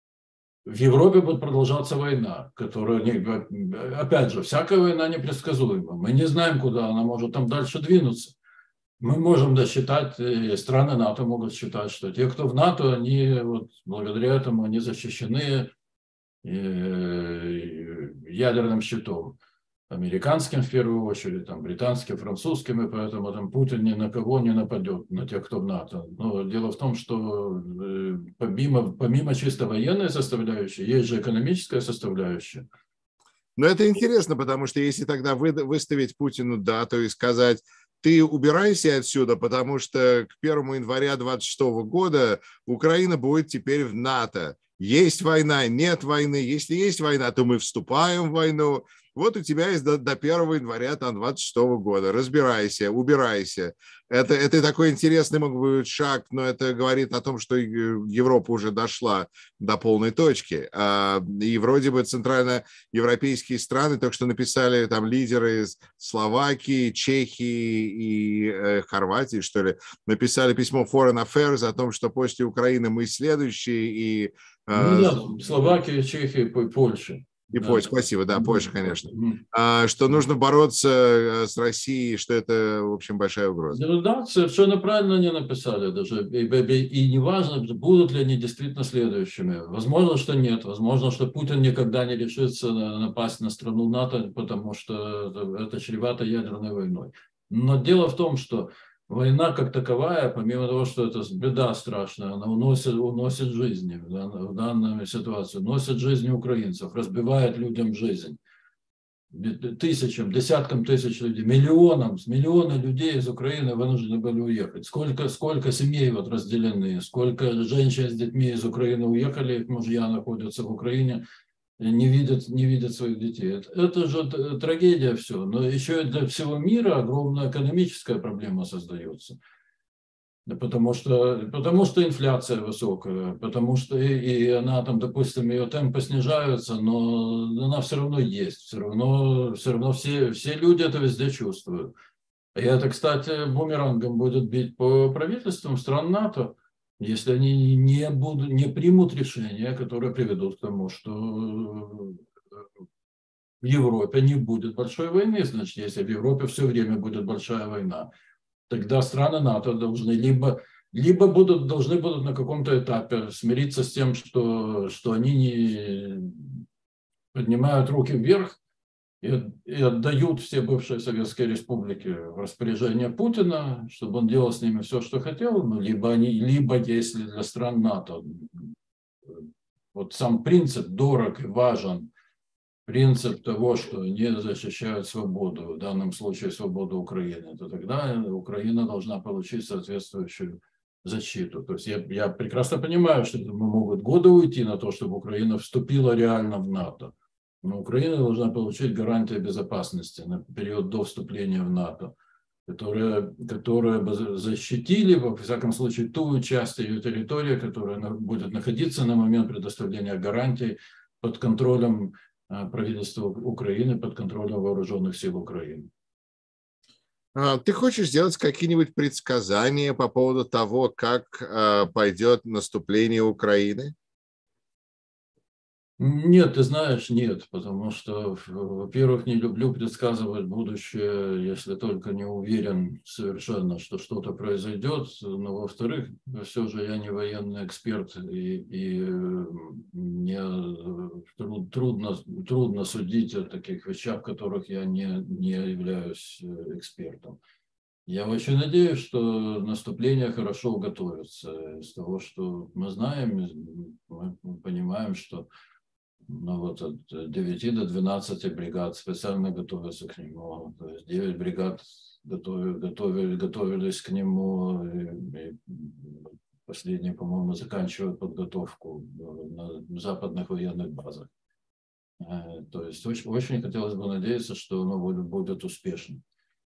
в Европе будет продолжаться война, которая, опять же, всякая война непредсказуема. Мы не знаем, куда она может там дальше двинуться. Мы можем досчитать, и страны НАТО могут считать, что те, кто в НАТО, они вот, благодаря этому они защищены ядерным щитом, американским в первую очередь, там, британским, французским, и поэтому там Путин ни на кого не нападет, на тех, кто в НАТО. Но дело в том, что помимо, помимо чисто военной составляющей, есть же экономическая составляющая. Но это интересно, потому что если тогда вы, выставить Путину дату и сказать, ты убирайся отсюда, потому что к первому января двадцать шестого года Украина будет теперь в НАТО. Есть война, нет войны. Если есть война, то мы вступаем в войну. Вот у тебя есть до, до первого января двадцать шестого года. Разбирайся, убирайся. Это, это такой интересный мог быть шаг, но это говорит о том, что Европа уже дошла до полной точки. И вроде бы центральноевропейские страны, только что написали там лидеры из Словакии, Чехии и Хорватии, что ли, написали письмо Foreign Affairs о том, что после Украины мы следующие. И ну, да, Словакия, Чехия, Польша. И да. Польша, спасибо, да, Польша, конечно. А, что нужно бороться с Россией, что это, в общем, большая угроза. Ну да, совершенно правильно они написали даже. И, и, и не важно, будут ли они действительно следующими. Возможно, что нет. Возможно, что Путин никогда не решится напасть на страну НАТО, потому что это чревато ядерной войной. Но дело в том, что война как таковая, помимо того, что это беда страшная, она уносит, уносит жизни в, дан, в данную ситуацию, уносит жизни украинцев, разбивает людям жизнь. Тысячам, десяткам тысяч людей, миллионам, миллионы людей из Украины вынуждены были уехать. Сколько, сколько семей вот разделены, сколько женщин с детьми из Украины уехали, их мужья находятся в Украине, не видят, не видят своих детей. Это же трагедия все. Но еще и для всего мира огромная экономическая проблема создается. Потому что, потому что инфляция высокая, потому что и, и она там, допустим, ее темпы снижаются, но она все равно есть, все равно, все равно все, все люди это везде чувствуют. И это, кстати, бумерангом будет бить по правительствам стран НАТО, если они не, будут, не примут решения, которые приведут к тому, что в Европе не будет большой войны. Значит, если в Европе все время будет большая война, тогда страны НАТО должны либо, либо будут, должны будут на каком-то этапе смириться с тем, что, что они не поднимают руки вверх и, и отдают все бывшие советские республики в распоряжение Путина, чтобы он делал с ними все, что хотел, ну, либо, они, либо если для стран НАТО вот сам принцип дорог и важен, принцип того, что они защищают свободу, в данном случае свободу Украины, то тогда Украина должна получить соответствующую защиту. То есть я, я прекрасно понимаю, что могут годы уйти на то, чтобы Украина вступила реально в НАТО. Но Украина должна получить гарантии безопасности на период до вступления в НАТО, которые, которые бы защитили, во всяком случае, ту часть ее территории, которая будет находиться на момент предоставления гарантий под контролем правительства Украины, под контролем вооруженных сил Украины. Ты хочешь сделать какие-нибудь предсказания по поводу того, как пойдет наступление Украины? Нет, ты знаешь, нет, потому что, во-первых, не люблю предсказывать будущее, если только не уверен совершенно, что что-то произойдет, но, во-вторых, все же я не военный эксперт, и, и мне трудно, трудно судить о таких вещах, в которых я не, не являюсь экспертом. Я очень надеюсь, что наступление хорошо готовится. Из того, что мы знаем, мы понимаем, что ну, вот от девяти до двенадцати бригад специально готовятся к нему. То есть девять бригад готовили, готовили, готовились к нему. И, и последние, по-моему, заканчивают подготовку на западных военных базах. То есть очень, очень хотелось бы надеяться, что оно будет, будет успешным.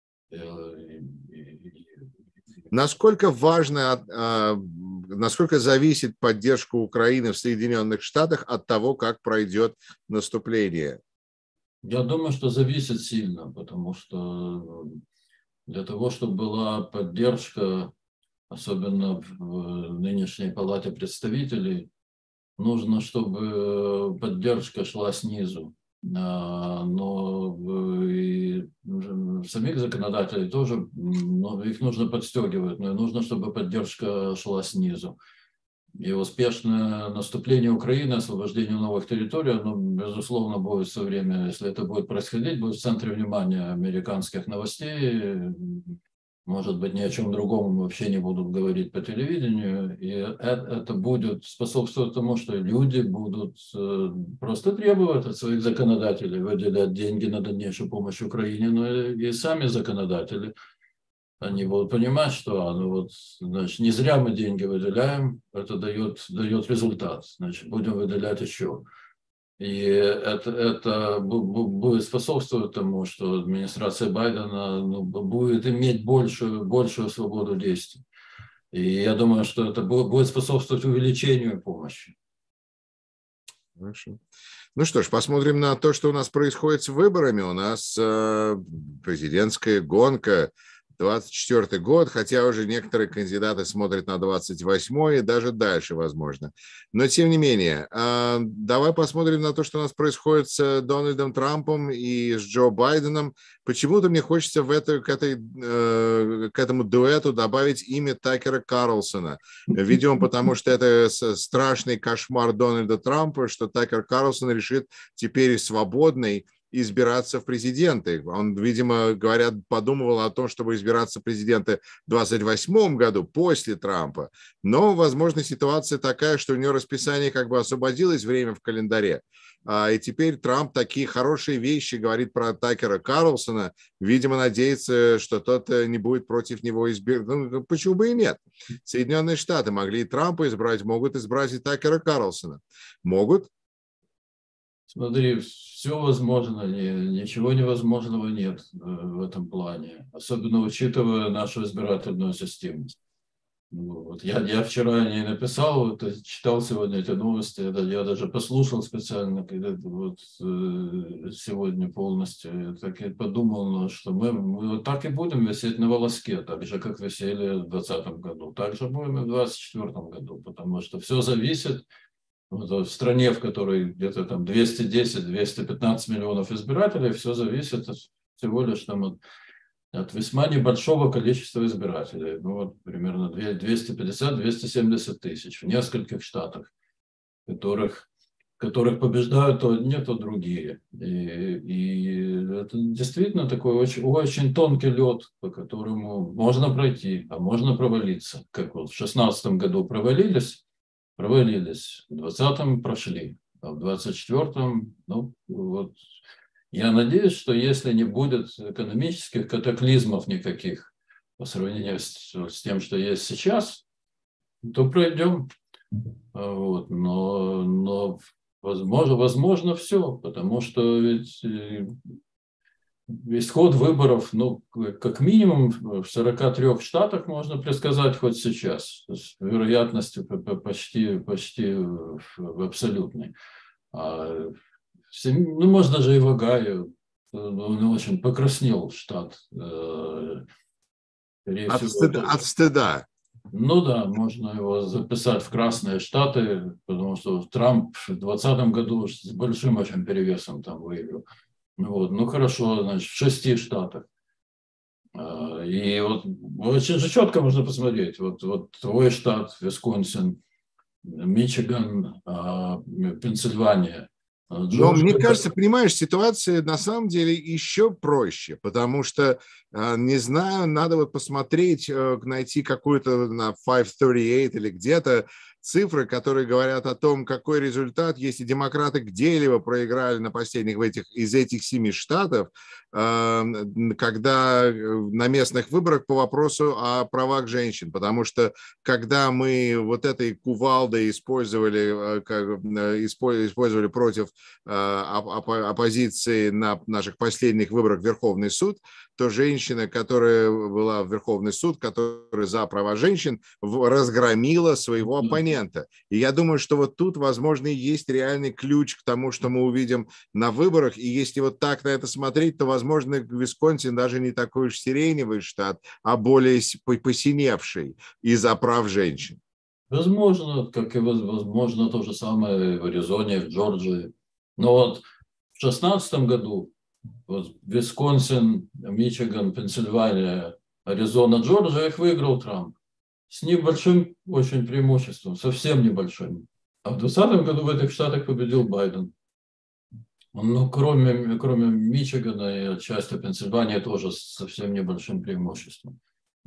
Насколько важно, насколько зависит поддержка Украины в Соединенных Штатах от того, как пройдет наступление? Я думаю, что зависит сильно, потому что для того, чтобы была поддержка, особенно в нынешней Палате представителей, нужно, чтобы поддержка шла снизу. Но и самих законодателей тоже, но их нужно подстегивать, но нужно, чтобы поддержка шла снизу. И успешное наступление Украины, освобождение новых территорий, оно, безусловно, будет все время, если это будет происходить, будет в центре внимания американских новостей. Может быть, ни о чем другом вообще не будут говорить по телевидению. И это будет способствовать тому, что люди будут просто требовать от своих законодателей выделять деньги на дальнейшую помощь Украине, но и сами законодатели. Они будут понимать, что ну вот, значит, не зря мы деньги выделяем, это дает, дает результат, значит, будем выделять еще. И это, это будет способствовать тому, что администрация Байдена ну, будет иметь большую, большую свободу действий. И я думаю, что это будет способствовать увеличению помощи. Хорошо. Ну что ж, посмотрим на то, что у нас происходит с выборами. У нас э, президентская гонка. двадцать четвёртый год, хотя уже некоторые кандидаты смотрят на двадцать восьмой и даже дальше, возможно. Но, тем не менее, давай посмотрим на то, что у нас происходит с Дональдом Трампом и с Джо Байденом. Почему-то мне хочется в это, к, этой, к этому дуэту добавить имя Такера Карлсона. Видимо, потому что это страшный кошмар Дональда Трампа, что Такер Карлсон решит теперь свободный избираться в президенты. Он, видимо, говорят, подумывал о том, чтобы избираться в президенты в двадцать восьмом году, после Трампа. Но, возможно, ситуация такая, что у него расписание как бы освободилось время в календаре. И теперь Трамп такие хорошие вещи говорит про Такера Карлсона. Видимо, надеется, что тот не будет против него избирать. Ну, почему бы и нет? Соединенные Штаты могли и Трампа избрать, могут избрать и Такера Карлсона. Могут? Смотри, все возможно, ничего невозможного нет в этом плане, особенно учитывая нашу избирательную систему. Вот. Я, я вчера не написал, вот, читал сегодня эти новости, я даже послушал специально, когда вот, сегодня полностью, так и подумал, что мы, мы вот так и будем висеть на волоске, так же, как висели в двадцатом году, так же будем и в двадцать четвёртом году, потому что все зависит. В стране, в которой где-то там двести десять - двести пятнадцать миллионов избирателей, все зависит всего лишь там от, от весьма небольшого количества избирателей. Ну, вот примерно двести пятьдесят - двести семьдесят тысяч в нескольких штатах, которых, которых побеждают то одни, то другие. И, и это действительно такой очень, очень тонкий лед, по которому можно пройти, а можно провалиться. Как вот в шестнадцатом году провалились, провалились, в двадцатом прошли, а в двадцать четвёртом, ну, вот, я надеюсь, что если не будет экономических катаклизмов никаких по сравнению с, с тем, что есть сейчас, то пройдем. Вот, но, но возможно, возможно все, потому что ведь исход выборов, ну, как минимум в сорока трёх штатах можно предсказать хоть сейчас, с вероятностью почти, почти абсолютной. А, ну, можно же и в Огайо, он очень покраснел штат. От, всего, стыда, от стыда. Ну да, можно его записать в красные штаты, потому что Трамп в двадцатом году с большим очень перевесом там выиграл. Вот, ну хорошо, значит, в шести штатах. И вот очень же четко можно посмотреть. Вот, вот твой штат, Висконсин, Мичиган, Пенсильвания. Но мне кажется, понимаешь, ситуация на самом деле еще проще, потому что, не знаю, надо вот посмотреть, найти какую-то на пятьсот тридцать восемь или где-то цифры, которые говорят о том, какой результат, если демократы где-либо проиграли на последних в этих, из этих семи штатов, когда на местных выборах по вопросу о правах женщин, потому что когда мы вот этой кувалдой использовали, использовали против оппозиции на наших последних выборах в Верховный суд, то женщина, которая была в Верховный суд, которая за права женщин, разгромила своего оппонента. И я думаю, что вот тут, возможно, и есть реальный ключ к тому, что мы увидим на выборах. И если вот так на это смотреть, то, возможно, Висконсин даже не такой уж сиреневый штат, а более посиневший из-за прав женщин. Возможно, как и возможно то же самое в Аризоне, в Джорджии. Но вот в шестнадцатом году вот Висконсин, Мичиган, Пенсильвания, Аризона, Джорджия, их выиграл Трамп. С небольшим очень преимуществом, совсем небольшим. А в двадцатом году в этих штатах победил Байден. Ну, кроме, кроме Мичигана и отчасти Пенсильвании тоже с совсем небольшим преимуществом.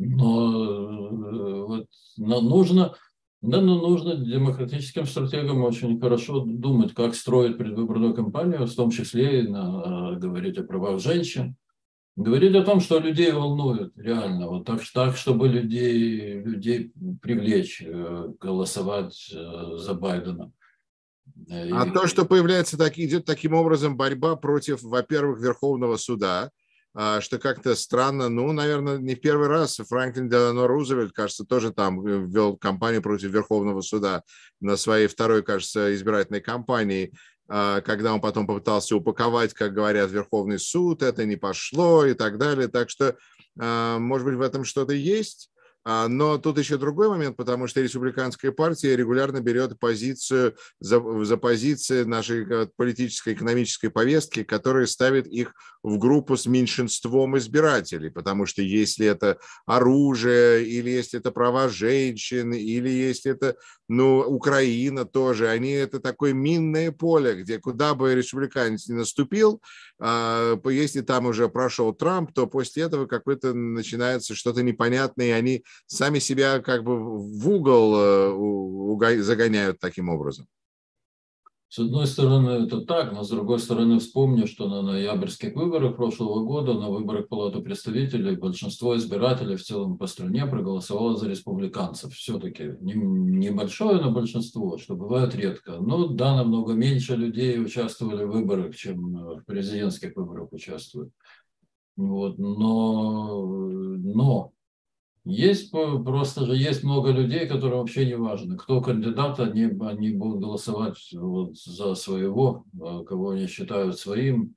Но вот, но нужно... Да, но нужно демократическим стратегам очень хорошо думать, как строить предвыборную кампанию, в том числе и на, говорить о правах женщин, говорить о том, что людей волнует реально, вот так, так чтобы людей, людей привлечь, голосовать за Байдена. А И... то, что появляется, так, идет таким образом борьба против, во-первых, Верховного суда, что как-то странно, ну, наверное, не в первый раз Франклин Делано Рузвельт, кажется, тоже там вел кампанию против Верховного суда на своей второй, кажется, избирательной кампании, когда он потом попытался упаковать, как говорят, Верховный суд, это не пошло и так далее. Так что может быть, в этом что-то есть. Но тут еще другой момент, потому что республиканская партия регулярно берет позицию за, за позиции нашей политической, экономической повестки, которая ставит их в группу с меньшинством избирателей, потому что если это оружие, или если это права женщин, или если это, ну, Украина тоже, они это такое минное поле, где куда бы республиканец не наступил, если там уже прошел Трамп, то после этого какое-то начинается что-то непонятное, и они сами себя как бы в угол загоняют таким образом. С одной стороны, это так, но с другой стороны, вспомню, что на ноябрьских выборах прошлого года, на выборах Палаты представителей, большинство избирателей в целом по стране проголосовало за республиканцев. Все-таки небольшое, но большинство, что бывает редко. Но да, намного меньше людей участвовали в выборах, чем в президентских выборах участвуют. Вот, но, но есть просто же есть много людей, которым вообще не важно, кто кандидат, они, они будут голосовать вот за своего, кого они считают своим,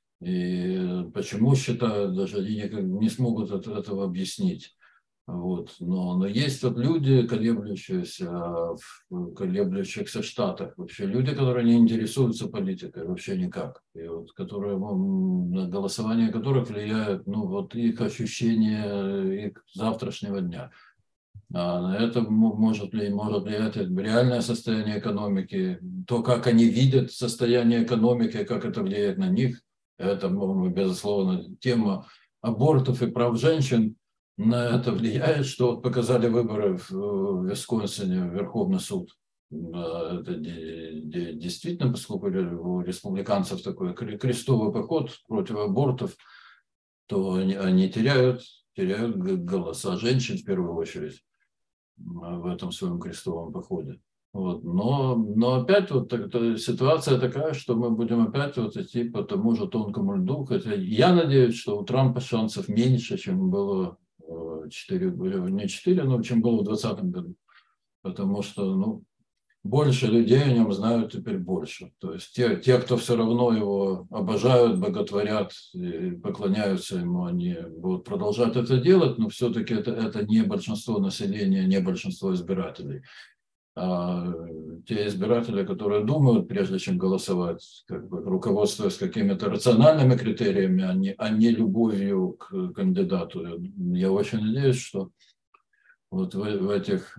и почему считают, даже они никак не смогут этого объяснить. Вот. Но, но есть вот люди, колеблющиеся в колеблющихся штатах, вообще люди, которые не интересуются политикой вообще никак, и вот, которые, на голосование которых влияет, ну, вот их ощущение их завтрашнего дня. А на это может ли может влиять реальное состояние экономики, то, как они видят состояние экономики, как это влияет на них. Это, безусловно, тема абортов и прав женщин. На это влияет, что вот показали выборы в Висконсине, Верховный суд. Это действительно, поскольку у республиканцев такой крестовый поход против абортов, то они, они теряют, теряют голоса женщин в первую очередь в этом своем крестовом походе. Вот. Но, но опять вот так, ситуация такая, что мы будем опять вот идти по тому же тонкому льду. Хотя я надеюсь, что у Трампа шансов меньше, чем было четыре, не четыре, но чем было в двадцатом году. Потому что, ну, больше людей о нем знают теперь больше. То есть те, те, кто все равно его обожают, боготворят и поклоняются ему, они будут продолжать это делать, но все-таки это, это не большинство населения, не большинство избирателей. А те избиратели, которые думают, прежде чем голосовать, как бы руководствуясь какими-то рациональными критериями, а не, а не любовью к кандидату. Я очень надеюсь, что вот в, в этих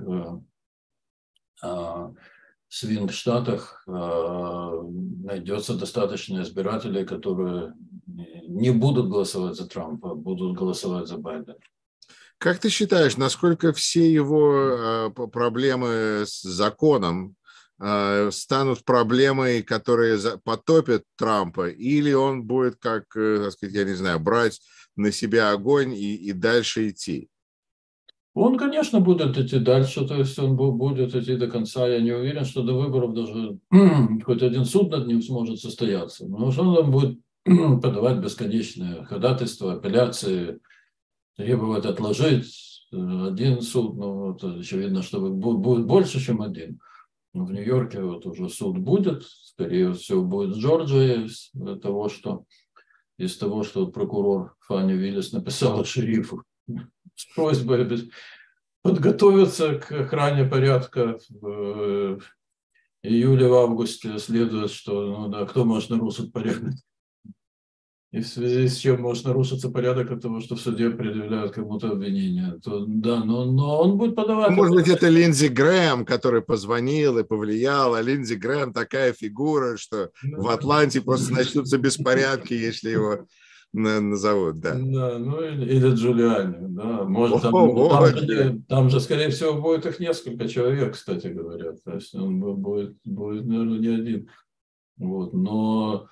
а, свинг-штатах а, найдется достаточно избирателей, которые не будут голосовать за Трампа, а будут голосовать за Байдена. Как ты считаешь, насколько все его э, проблемы с законом э, станут проблемой, которые за, потопят Трампа, или он будет, как, э, так сказать, я не знаю, брать на себя огонь и, и дальше идти? Он, конечно, будет идти дальше, то есть он будет идти до конца. Я не уверен, что до выборов даже хоть один суд над ним сможет состояться. Но что он будет подавать бесконечные ходатайства, апелляции, требовать отложить один суд, ну, вот, очевидно, что будет больше, чем один. Но в Нью-Йорке вот уже суд будет, скорее всего, будет в Джорджии из того, что, из того, что прокурор Фанни Виллис написала шерифу с просьбой подготовиться к охране порядка в июле, в августе. Следует, что, ну да, кто может нарушить порядок. И в связи с чем может нарушиться порядок от того, что в суде предъявляют кому-то обвинение. То, да, но, но он будет подавать... Может быть, это Линдзи Грэм, который позвонил и повлиял, а Линдзи Грэм такая фигура, что в Атланте просто начнутся беспорядки, если его назовут, да. Да, ну или, или Джулиани, да. Может, там, О, там, вот, же, да. там же, скорее всего, будет их несколько человек, кстати говоря. То есть он будет, будет наверное, не один. Вот, но...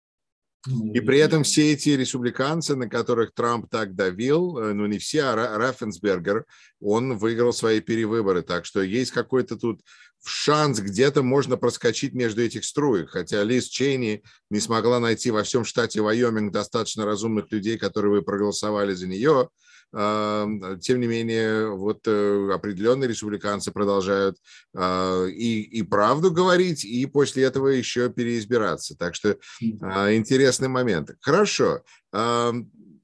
И при этом все эти республиканцы, на которых Трамп так давил, ну не все, а Раффенсбергер, он выиграл свои перевыборы. Так что есть какой-то тут шанс, где-то можно проскочить между этих струек. Хотя Лиз Чейни не смогла найти во всем штате Вайоминг достаточно разумных людей, которые бы проголосовали за нее. Тем не менее, вот определенные республиканцы продолжают и, и правду говорить, и после этого еще переизбираться. Так что интересный момент. Хорошо.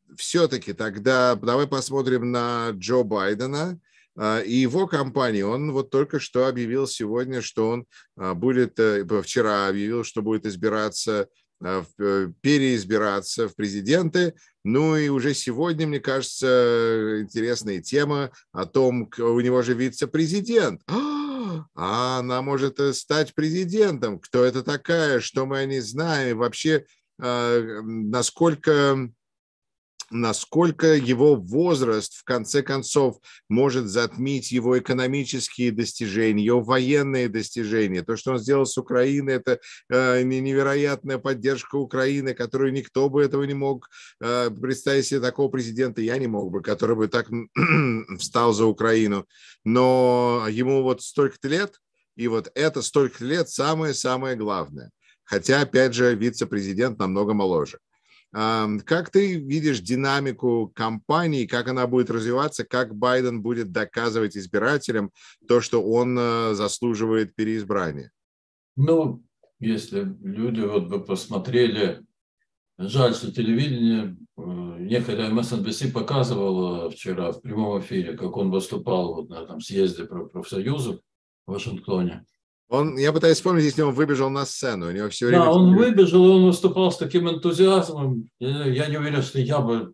все-таки тогда давай посмотрим на Джо Байдена и его кампанию. Он вот только что объявил сегодня, что он будет, вчера объявил, что будет избираться, переизбираться в президенты. Ну и уже сегодня, мне кажется, интересная тема о том, у него же вице-президент. А она может стать президентом. Кто это такая? Что мы о ней знаем? И вообще, насколько... насколько его возраст, в конце концов, может затмить его экономические достижения, его военные достижения. То, что он сделал с Украиной, это э, невероятная поддержка Украины, которую никто бы этого не мог э, представить себе такого президента, я не мог бы, который бы так встал за Украину. Но ему вот столько-то лет, и вот это столько лет самое-самое главное. Хотя, опять же, вице-президент намного моложе. Как ты видишь динамику кампании, как она будет развиваться, как Байден будет доказывать избирателям то, что он заслуживает переизбрания? Ну, если люди вот бы посмотрели, жаль, что телевидение, нехотя эм эс эн би си показывало вчера в прямом эфире, как он выступал вот на этом съезде профсоюзов в Вашингтоне. Он, я пытаюсь вспомнить, если он выбежал на сцену. У него все да, время... он выбежал, и он выступал с таким энтузиазмом. Я, я не уверен, что я бы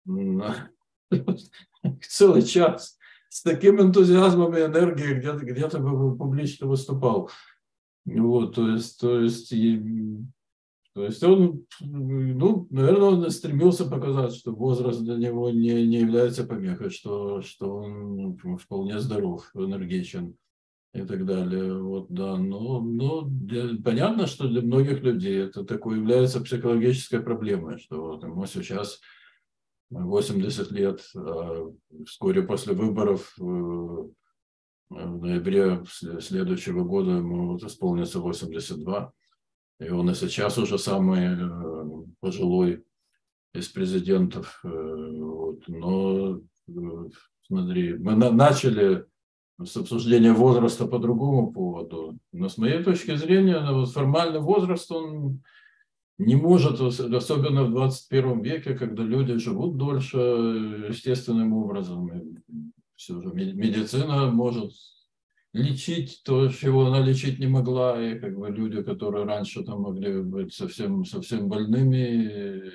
целый час с таким энтузиазмом и энергией где-то где бы публично выступал. Вот, то есть, то есть, и, то есть он, ну, наверное, он стремился показать, что возраст для него не, не является помехой, что, что он вполне здоров, энергичен и так далее. Вот, да. Но, но для, понятно, что для многих людей это такое является психологической проблемой, что вот ему сейчас восемьдесят лет, а вскоре после выборов в ноябре следующего года ему исполнится восемьдесят два. И он и сейчас уже самый пожилой из президентов. Вот. Но смотри, мы начали с обсуждения возраста по другому поводу. Но с моей точки зрения, вот формальный возраст, он не может, особенно в двадцать первом веке, когда люди живут дольше естественным образом. Все же медицина может лечить то, чего она лечить не могла, и как бы люди, которые раньше там могли быть совсем, совсем больными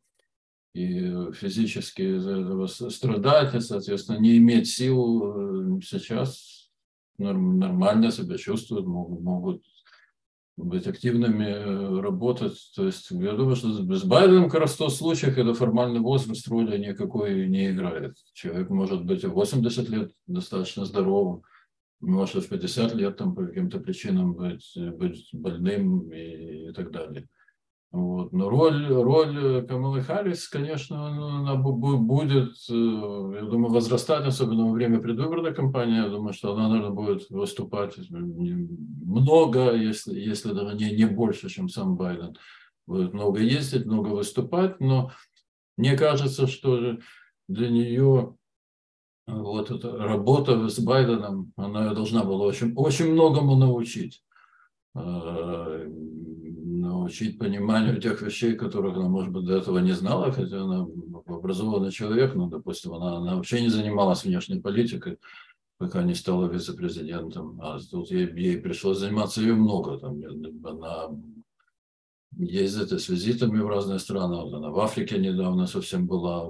и физически из-за этого страдать, и, соответственно, не иметь сил, сейчас нормально себя чувствуют, могут, могут быть активными, работать. То есть я думаю, что с Байденом как раз в том случае, когда формальный возраст роли никакой не играет. Человек может быть в восемьдесят лет достаточно здоровым, может в пятьдесят лет там, по каким-то причинам быть, быть больным и, и так далее. Вот. Но роль, роль Камалы Харрис, конечно, она будет, я думаю, возрастать, особенно во время предвыборной кампании. Я думаю, что она, наверное, будет выступать много, если, если даже не, не больше, чем сам Байден. Будет много ездить, много выступать, но мне кажется, что для нее вот эта работа с Байденом, она должна была очень, очень многому научить. Научить пониманию тех вещей, которых она, может быть, до этого не знала, хотя она образованный человек, но, допустим, она, она вообще не занималась внешней политикой, пока не стала вице-президентом. А тут ей, ей пришлось заниматься ее много. Там, она ездит с визитами в разные страны. Вот она в Африке недавно совсем была.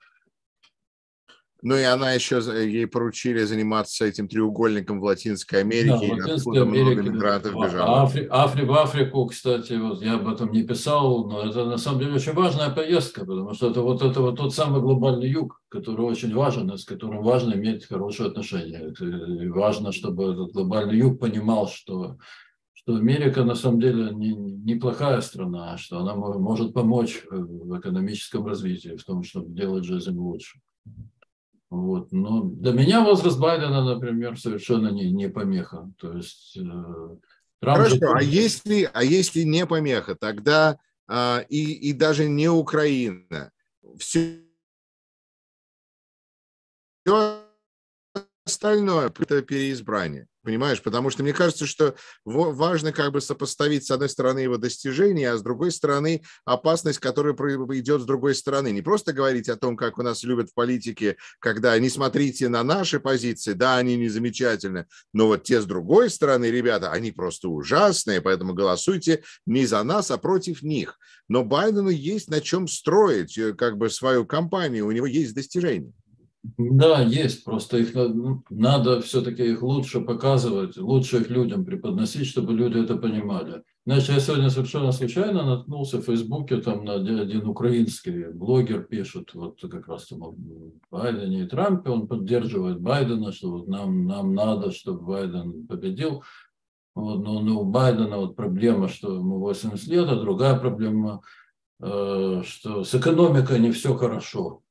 Ну и она еще, ей поручили заниматься этим треугольником в Латинской Америке, да, в Латинской откуда много Америке, мигрантов да. бежало. Афри, Афри, в Африку, кстати, вот я об этом не писал, но это на самом деле очень важная поездка, потому что это вот, это вот тот самый глобальный юг, который очень важен, и с которым важно иметь хорошие отношения. И важно, чтобы этот глобальный юг понимал, что, что Америка на самом деле не, неплохая страна, что она может помочь в экономическом развитии, в том, чтобы делать жизнь лучше. Вот. Но для меня возраст Байдена, например, совершенно не, не помеха. То есть, э, Трамп Хорошо, же... а если, а если не помеха, тогда э, и, и даже не Украина, все, все остальное – это переизбрание. Понимаешь, потому что мне кажется, что важно как бы сопоставить с одной стороны его достижения, а с другой стороны опасность, которая идет с другой стороны. Не просто говорить о том, как у нас любят в политике, когда не смотрите на наши позиции, да, они не замечательны, но вот те с другой стороны, ребята, они просто ужасные, поэтому голосуйте не за нас, а против них. Но Байдену есть на чем строить как бы свою кампанию, у него есть достижения. Да, есть, просто их надо, надо все-таки их лучше показывать, лучше их людям преподносить, чтобы люди это понимали. Знаешь, я сегодня совершенно случайно наткнулся в Фейсбуке, там на один украинский блогер пишет, вот как раз там о Байдене и Трампе, он поддерживает Байдена, что вот нам, нам надо, чтобы Байден победил. Вот, но, но у Байдена вот проблема, что ему восемьдесят лет, а другая проблема, э, что с экономикой не все хорошо.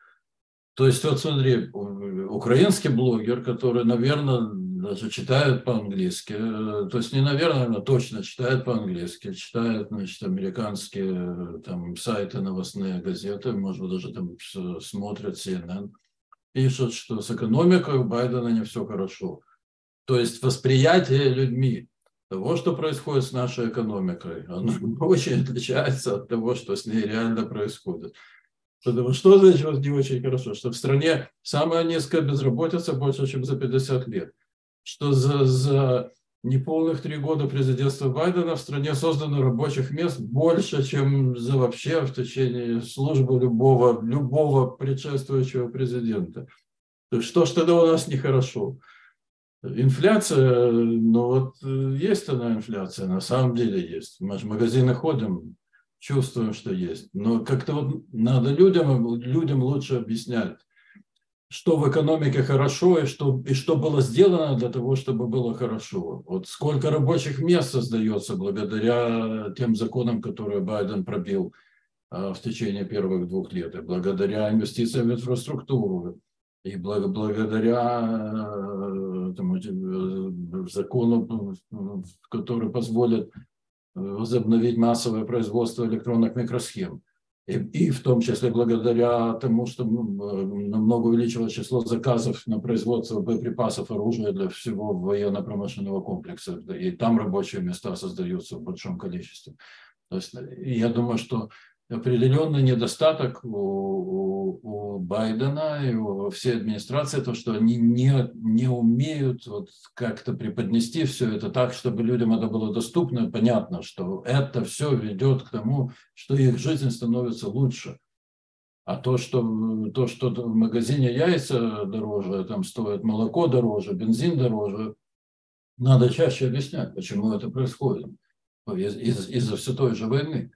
То есть, вот смотри, украинский блогер, который, наверное, даже читает по-английски, то есть не наверное, но точно читает по-английски, читает, значит, американские там сайты, новостные газеты, может быть, даже там смотрят си эн эн, пишут, что с экономикой у Байдена не все хорошо. То есть восприятие людьми того, что происходит с нашей экономикой, оно очень отличается от того, что с ней реально происходит. Потому что значит не очень хорошо, что в стране самая низкая безработица больше, чем за пятьдесят лет. Что за, за неполных три года президентства Байдена в стране создано рабочих мест больше, чем за вообще в течение службы любого, любого предшествующего президента. То есть что ж тогда у нас нехорошо? Инфляция, ну вот есть она инфляция, на самом деле есть. Мы в магазины ходим, чувствуем, что есть. Но как-то вот надо людям, людям лучше объяснять, что в экономике хорошо и что, и что было сделано для того, чтобы было хорошо. Вот сколько рабочих мест создается благодаря тем законам, которые Байден пробил а, в течение первых двух лет, и благодаря инвестициям в инфраструктуру, и благодаря этому закону, который позволит возобновить массовое производство электронных микросхем. И, и в том числе благодаря тому, что намного увеличилось число заказов на производство боеприпасов, оружия для всего военно-промышленного комплекса. И там рабочие места создаются в большом количестве. То есть я думаю, что определенный недостаток у, у, у Байдена и у всей администрации, то, что они не, не умеют вот как-то преподнести все это так, чтобы людям это было доступно и понятно, что это все ведет к тому, что их жизнь становится лучше. А то, что, то, что в магазине яйца дороже, там стоит молоко дороже, бензин дороже, надо чаще объяснять, почему это происходит из, из, из-за все той же войны.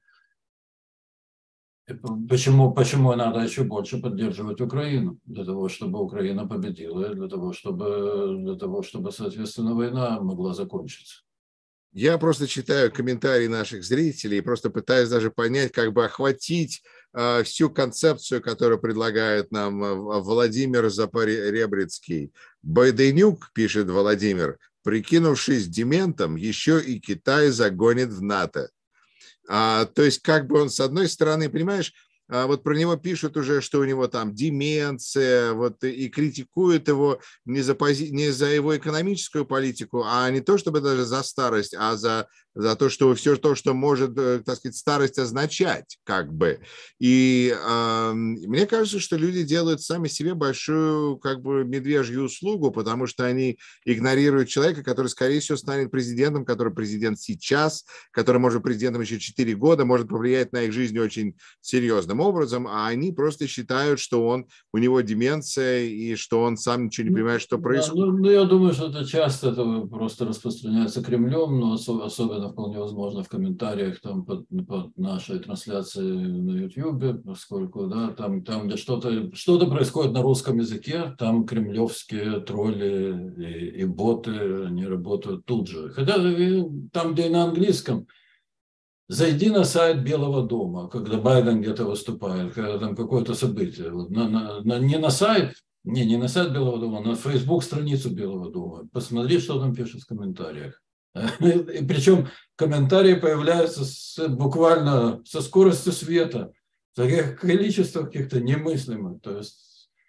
Почему, почему надо еще больше поддерживать Украину? Для того, чтобы Украина победила, для того, чтобы, для того, чтобы, соответственно, война могла закончиться. Я просто читаю комментарии наших зрителей и просто пытаюсь даже понять, как бы охватить э, всю концепцию, которую предлагает нам Владимир Запоребрицкий. Байденюк, пишет Владимир, прикинувшись дементом, еще и Китай загонит в НАТО. А, то есть как бы он с одной стороны, понимаешь, а, вот про него пишут уже, что у него там деменция, вот, и критикуют его не за, пози... не за его экономическую политику, а не то чтобы даже за старость, а за, за то, что все то, что может, так сказать, старость означать, как бы. И э, мне кажется, что люди делают сами себе большую, как бы, медвежью услугу, потому что они игнорируют человека, который, скорее всего, станет президентом, который президент сейчас, который может быть президентом еще четыре года, может повлиять на их жизнь очень серьезным образом, а они просто считают, что он, у него деменция и что он сам ничего не понимает, что происходит. Да, ну, ну, я думаю, что это часто это просто распространяется Кремлем, но особенно вполне возможно в комментариях там под, под нашей трансляцией на YouTube, поскольку да, там, там где что-то что-то происходит на русском языке, там кремлевские тролли и, и боты, они работают тут же. Хотя там, где и на английском, зайди на сайт Белого дома, когда Байден где-то выступает, когда там какое-то событие. Вот на, на, на, не на сайт, не, не на сайт Белого дома, на Facebook страницу Белого дома. Посмотри, что там пишут в комментариях. И причем комментарии появляются с, буквально со скоростью света, в таких количествах каких-то немыслимых. То есть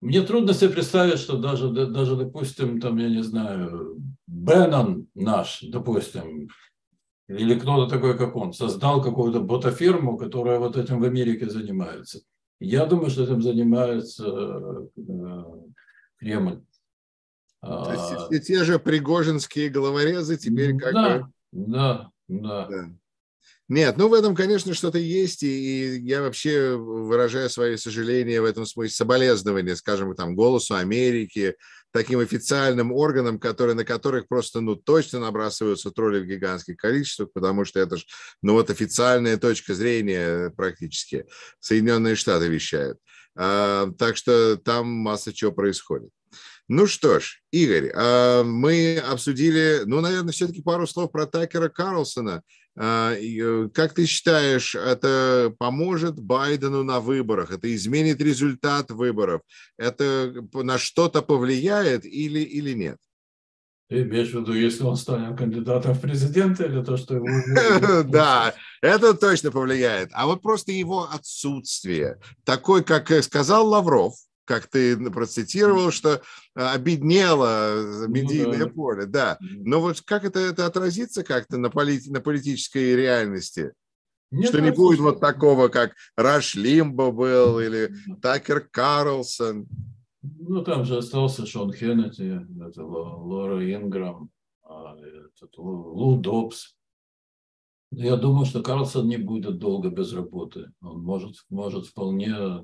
мне трудно себе представить, что даже, даже, допустим, там, я не знаю, Беннон наш, допустим, или кто-то такой, как он, создал какую-то ботафирму, которая вот этим в Америке занимается. Я думаю, что этим занимается э, Кремль. То есть все те же пригожинские головорезы теперь как бы... Да, да, да. Да. Нет, ну в этом, конечно, что-то есть, и, и я вообще выражаю свои сожаления в этом смысле, соболезнования, скажем, там, «Голосу Америки», таким официальным органам, которые, на которых просто, ну, точно набрасываются тролли в гигантских количествах, потому что это же, ну, вот официальная точка зрения практически. Соединенные Штаты вещают. А, так что там масса чего происходит. Ну что ж, Игорь, мы обсудили, ну, наверное, все-таки пару слов про Такера Карлсона. Как ты считаешь, это поможет Байдену на выборах? Это изменит результат выборов? Это на что-то повлияет или, или нет? Ты имеешь в виду, если он станет кандидатом в президенты, или то, что его... Да, это точно повлияет. А вот просто его отсутствие. Такой, как сказал Лавров, как ты процитировал, что обеднело медийное Ну, да. поле, да. Но вот как это, это отразится как-то на, полит, на политической реальности? Мне Что не кажется, будет что... вот такого, как Раш Лимбо был или Такер Карлсон. Ну, там же остался Шон Хеннети, это Лора Инграм, этот Лу Добс. Я думаю, что Карлсон не будет долго без работы. Он может, может вполне...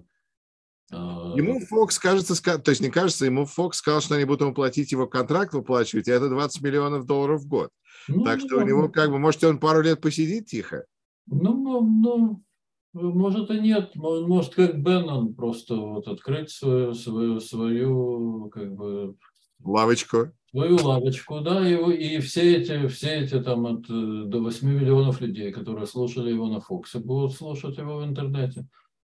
Ему Фокс, кажется, то есть не кажется, ему Фокс сказал, что они будут ему платить его контракт, выплачивать, и это двадцать миллионов долларов в год. Ну, Так что у него как бы, может, он пару лет посидит тихо? Ну, ну, ну, может и нет. Может, как Беннон, просто вот открыть свою, свою, свою, как бы... Лавочку. Свою лавочку, да, и, и все эти, все эти там от, до восьми миллионов людей, которые слушали его на Фоксе, будут слушать его в интернете.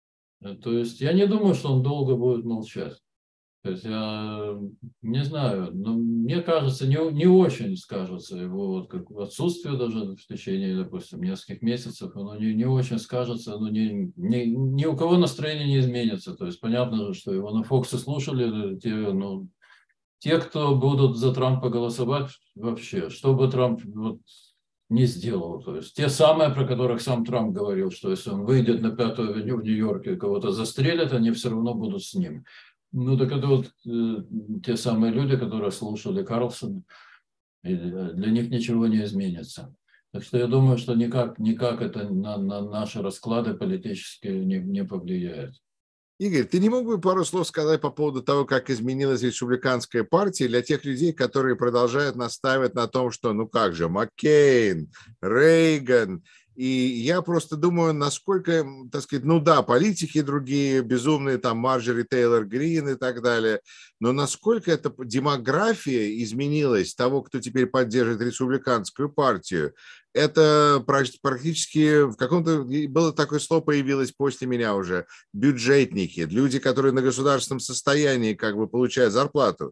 То есть я не думаю, что он долго будет молчать. То есть я не знаю, но мне кажется, не, не очень скажется его вот как отсутствие даже в течение, допустим, нескольких месяцев, оно не, не очень скажется, оно не, не, ни у кого настроение не изменится. То есть понятно же, что его на Фоксе слушали, те, ну, те, кто будут за Трампа голосовать вообще, что бы Трамп вот не сделал. То есть те самые, про которых сам Трамп говорил, что если он выйдет на Пятую авеню в Нью-Йорке и кого-то застрелят, они все равно будут с ним. Ну, так это вот э, те самые люди, которые слушали Карлсона, и для них ничего не изменится. Так что я думаю, что никак, никак это на, на наши расклады политические не, не повлияет. Игорь, ты не мог бы пару слов сказать по поводу того, как изменилась республиканская партия для тех людей, которые продолжают настаивать на том, что, ну как же, Маккейн, Рейган, и я просто думаю, насколько, так сказать, ну да, политики другие, безумные, там, Марджори Тейлор Грин и так далее, но насколько эта демография изменилась того, кто теперь поддерживает республиканскую партию, это практически в каком-то, было такое слово появилось после меня уже, бюджетники, люди, которые на государственном состоянии как бы получают зарплату.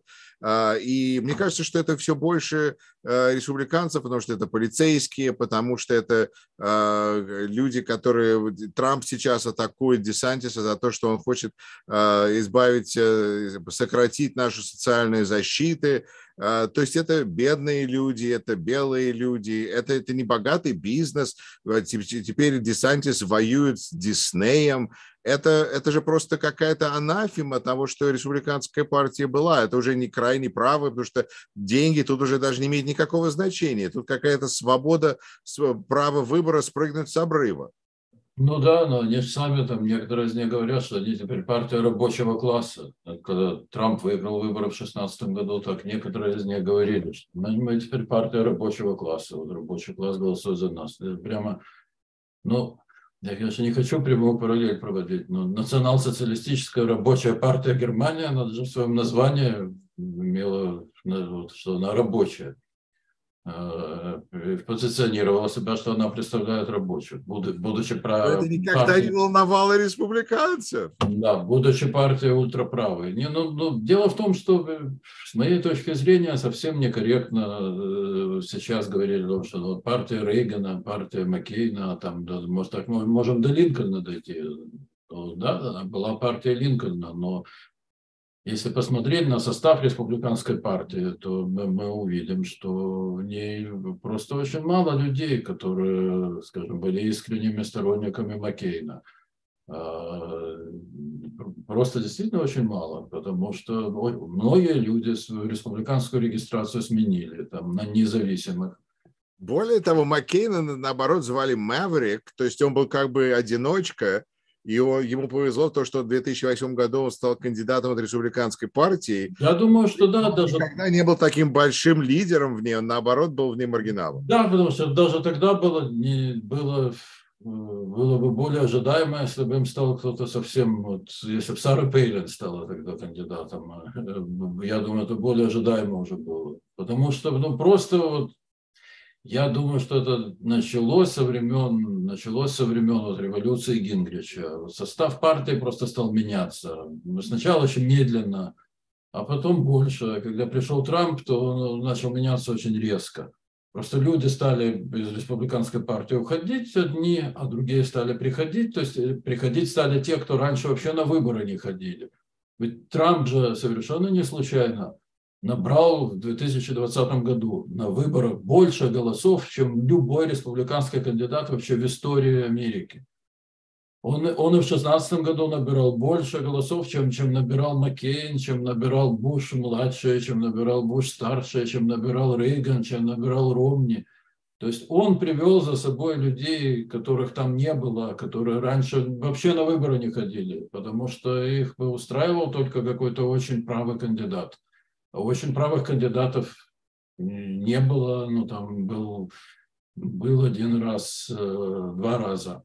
И мне кажется, что это все больше республиканцев, потому что это полицейские, потому что это люди, которые... Трамп сейчас атакует Десантиса за то, что он хочет избавить, сократить наши социальные защиты. То есть это бедные люди, это белые люди, это, это не богатый бизнес. Теперь Десантис воюет с Диснеем. Это, это же просто какая-то анафема того, что республиканская партия была. Это уже не крайне правый, потому что деньги тут уже даже не имеют никакого значения. Тут какая-то свобода, право выбора спрыгнуть с обрыва. Ну да, но они же сами там, некоторые из них говорят, что они теперь партия рабочего класса. Когда Трамп выиграл выборы в шестнадцатом году, так некоторые из них говорили, что мы теперь партия рабочего класса, вот рабочий класс голосует за нас. Это прямо, ну, я, конечно, не хочу прямую параллель проводить, но национал-социалистическая рабочая партия Германии, она даже в своем названии имела, что она рабочая. Позиционировала себя, что она представляет рабочих, будучи про... Это никогда не волновало республиканцев. Да, будучи партией ультраправой. Не, ну, ну, дело в том, что с моей точки зрения совсем некорректно сейчас говорили, что вот партия Рейгана, партия Маккейна, там, да, может, так, мы можем до Линкольна дойти. Да, была партия Линкольна, но Если посмотреть на состав республиканской партии, то мы, мы увидим, что в ней просто очень мало людей, которые, скажем, были искренними сторонниками Маккейна. Просто действительно очень мало, потому что многие люди свою республиканскую регистрацию сменили там, на независимых. Более того, Маккейна, наоборот, звали Мэверик, то есть он был как бы одиночка, и его, ему повезло то, что в две тысячи восьмом году он стал кандидатом от республиканской партии. Я думаю, что да, он даже... никогда не был таким большим лидером в ней, он, наоборот, был в ней маргиналом. Да, потому что даже тогда было, не, было, было бы более ожидаемо, если бы им стал кто-то совсем, вот, если бы Сара Пейлин стала тогда кандидатом, я думаю, это более ожидаемо уже было. Потому что, ну, просто вот, я думаю, что это началось со времен, началось со времен вот революции Гингрича. Состав партии просто стал меняться. Сначала очень медленно, а потом больше. Когда пришел Трамп, то он начал меняться очень резко. Просто люди стали из республиканской партии уходить одни, а другие стали приходить. То есть приходить стали те, кто раньше вообще на выборы не ходили. Ведь Трамп же совершенно не случайно набрал в две тысячи двадцатом году на выборах больше голосов, чем любой республиканский кандидат вообще в истории Америки. Он, он и в шестнадцатом году набирал больше голосов, чем, чем набирал Маккейн, чем набирал Буш-младший, чем набирал Буш-старший, чем набирал Рейган, чем набирал Ромни. То есть он привел за собой людей, которых там не было, которые раньше вообще на выборы не ходили, потому что их бы устраивал только какой-то очень правый кандидат. А очень правых кандидатов не было, ну там был, был один раз, два раза.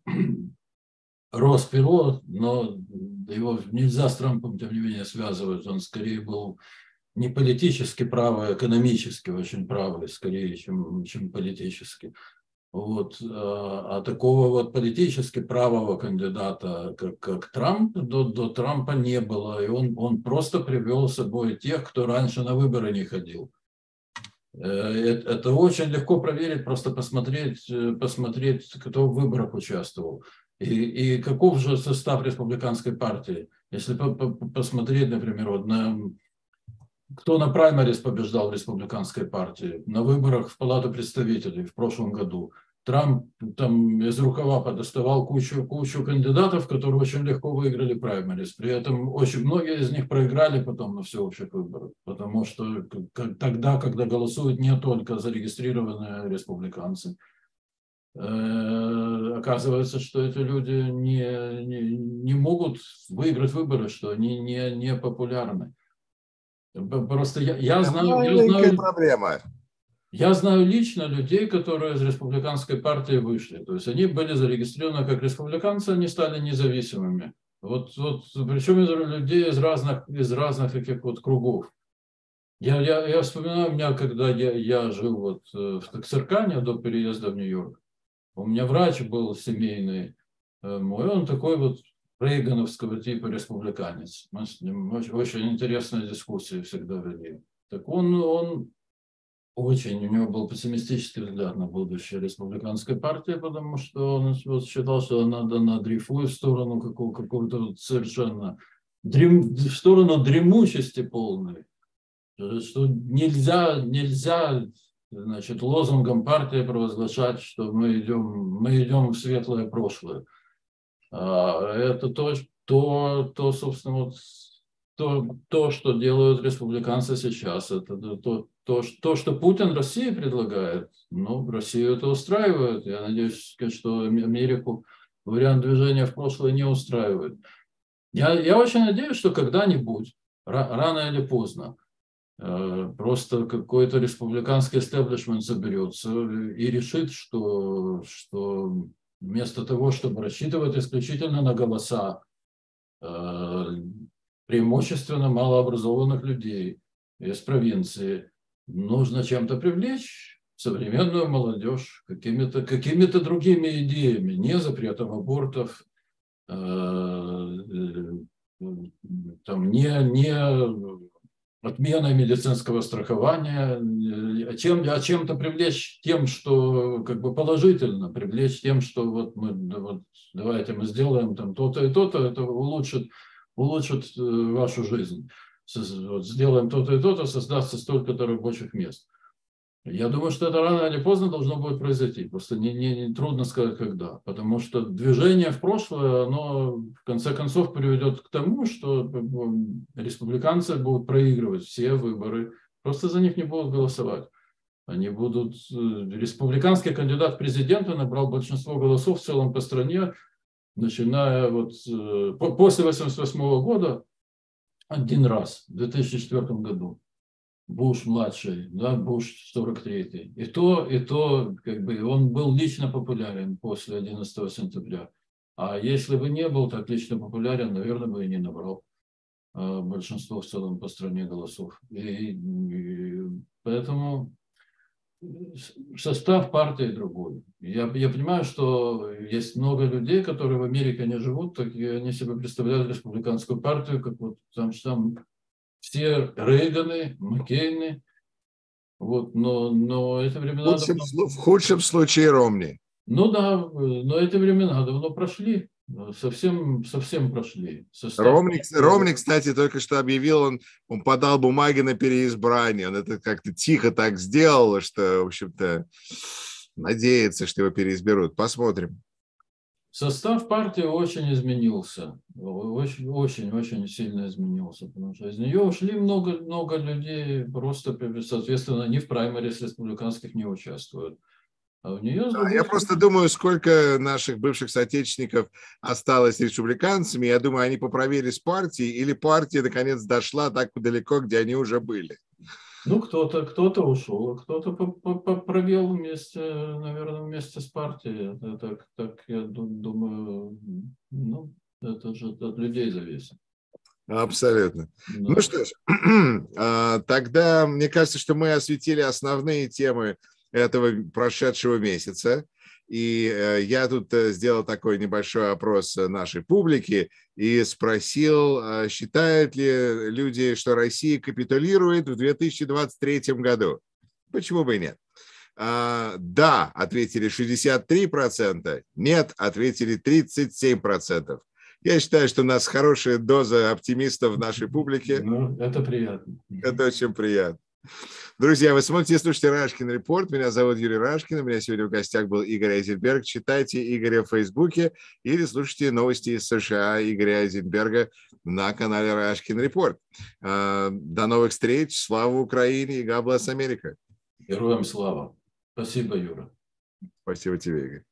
Рос Перот, но его нельзя с Трампом, тем не менее, связывать. Он скорее был не политически правый, а экономически очень правый, скорее, чем, чем политически. Вот. А такого вот политически правого кандидата, как, как Трамп, до, до Трампа не было. И он, он просто привел с собой тех, кто раньше на выборы не ходил. Это, это очень легко проверить, просто посмотреть, посмотреть, кто в выборах участвовал. И, и каков же состав республиканской партии? Если по, по, посмотреть, например, вот на, кто на праймерис побеждал в республиканской партии, на выборах в Палату представителей в прошлом году, Трамп там из рукава подоставал кучу, кучу кандидатов, которые очень легко выиграли праймерис. При этом очень многие из них проиграли потом на всеобщих выборах, потому что тогда, когда голосуют не только зарегистрированные республиканцы, оказывается, что эти люди не, не, не могут выиграть выборы, что они не, не популярны. Просто я, я знаю... Я знаю, проблема. Я знаю лично людей, которые из республиканской партии вышли. То есть они были зарегистрированы как республиканцы, они стали независимыми. Вот, вот, причем из людей из разных, из разных таких вот кругов. Я, я, я вспоминаю, у меня, когда я, я жил вот в Тексаркане до переезда в Нью-Йорк, у меня врач был семейный мой, он такой вот рейгановского типа республиканец. Мы с ним очень, очень интересные дискуссии всегда вели. Так он, он очень, у него был пессимистический взгляд на будущее республиканской партии, потому что он вот считал, что надо надрифует в сторону какого, какого-то вот совершенно дрем, в сторону дремучести полной. Что нельзя, нельзя, значит, лозунгом партии провозглашать, что мы идем, мы идем в светлое прошлое. А это то, то, то, собственно, вот, то, то, что делают республиканцы сейчас. Это то, то, то, что Путин России предлагает. Ну, Россию это устраивает. Я надеюсь, что Америку вариант движения в прошлое не устраивает. Я, я очень надеюсь, что когда-нибудь, рано или поздно, просто какой-то республиканский истеблишмент соберется и решит, что, что вместо того, чтобы рассчитывать исключительно на голоса преимущественно малообразованных людей из провинции, нужно чем-то привлечь современную молодежь какими-то какими-то другими идеями, не запретом абортов, там, не, не отменой медицинского страхования, а, чем, а чем-то привлечь тем, что как бы положительно, привлечь тем, что вот мы вот, давайте мы сделаем там то-то и то-то, это улучшит, улучшит вашу жизнь. вот сделаем то-то и то-то, создастся столько-то рабочих мест. Я думаю, что это рано или поздно должно будет произойти. Просто не, не, не трудно сказать, когда. Потому что движение в прошлое, оно в конце концов приведет к тому, что республиканцы будут проигрывать все выборы. Просто за них не будут голосовать. Они будут... Республиканский кандидат в президенты набрал большинство голосов в целом по стране, начиная вот после восемьдесят восьмого года один раз, в две тысячи четвёртом году. Буш-младший, да, Буш сорок третий. И то, и то, как бы, он был лично популярен после одиннадцатого сентября. А если бы не был так лично популярен, наверное, бы и не набрал а, большинство в целом по стране голосов. И, и поэтому состав партии другой. Я, я понимаю, что есть много людей, которые в Америке не живут, так и они себе представляют республиканскую партию, как вот там, там все Рейганы, Маккейны, вот, но, но это времена В худшем, давно... в худшем случае Ромни. Ну да, но эти времена давно прошли, совсем, совсем прошли. Состав... Ромни, Ромни, кстати, только что объявил, он, он подал бумаги на переизбрание. Он это как-то тихо так сделал, что, в общем-то, надеется, что его переизберут. Посмотрим. Состав партии очень изменился, очень, очень, очень сильно изменился, потому что из нее ушли много, много людей, просто, соответственно, они в праймерис республиканских не участвуют. А у нее с другой Я просто стороны... думаю, сколько наших бывших соотечественников осталось республиканцами. Я думаю, они поправили с партией, или партия наконец дошла так далеко, где они уже были. Ну, кто-то кто-то ушел, кто-то провел вместе, наверное, вместе с партией. Это так, так я думаю, ну, это же от людей зависит. Абсолютно. Да. Ну что ж, тогда мне кажется, что мы осветили основные темы этого прошедшего месяца. И я тут сделал такой небольшой опрос нашей публики и спросил, считают ли люди, что Россия капитулирует в две тысячи двадцать третьем году. Почему бы и нет? Да, ответили шестьдесят три процента, нет, ответили тридцать семь процентов. Я считаю, что у нас хорошая доза оптимистов в нашей публике. Ну, это приятно. Это очень приятно. Друзья, вы смотрите и слушаете Рашкин Репорт. Меня зовут Юрий Рашкин. У меня сегодня в гостях был Игорь Айзенберг. Читайте Игоря в Фейсбуке или слушайте новости из США Игоря Айзенберга на канале Рашкин Репорт. До новых встреч. Слава Украине и God bless Америка. Героям слава. Спасибо, Юра. Спасибо тебе, Игорь.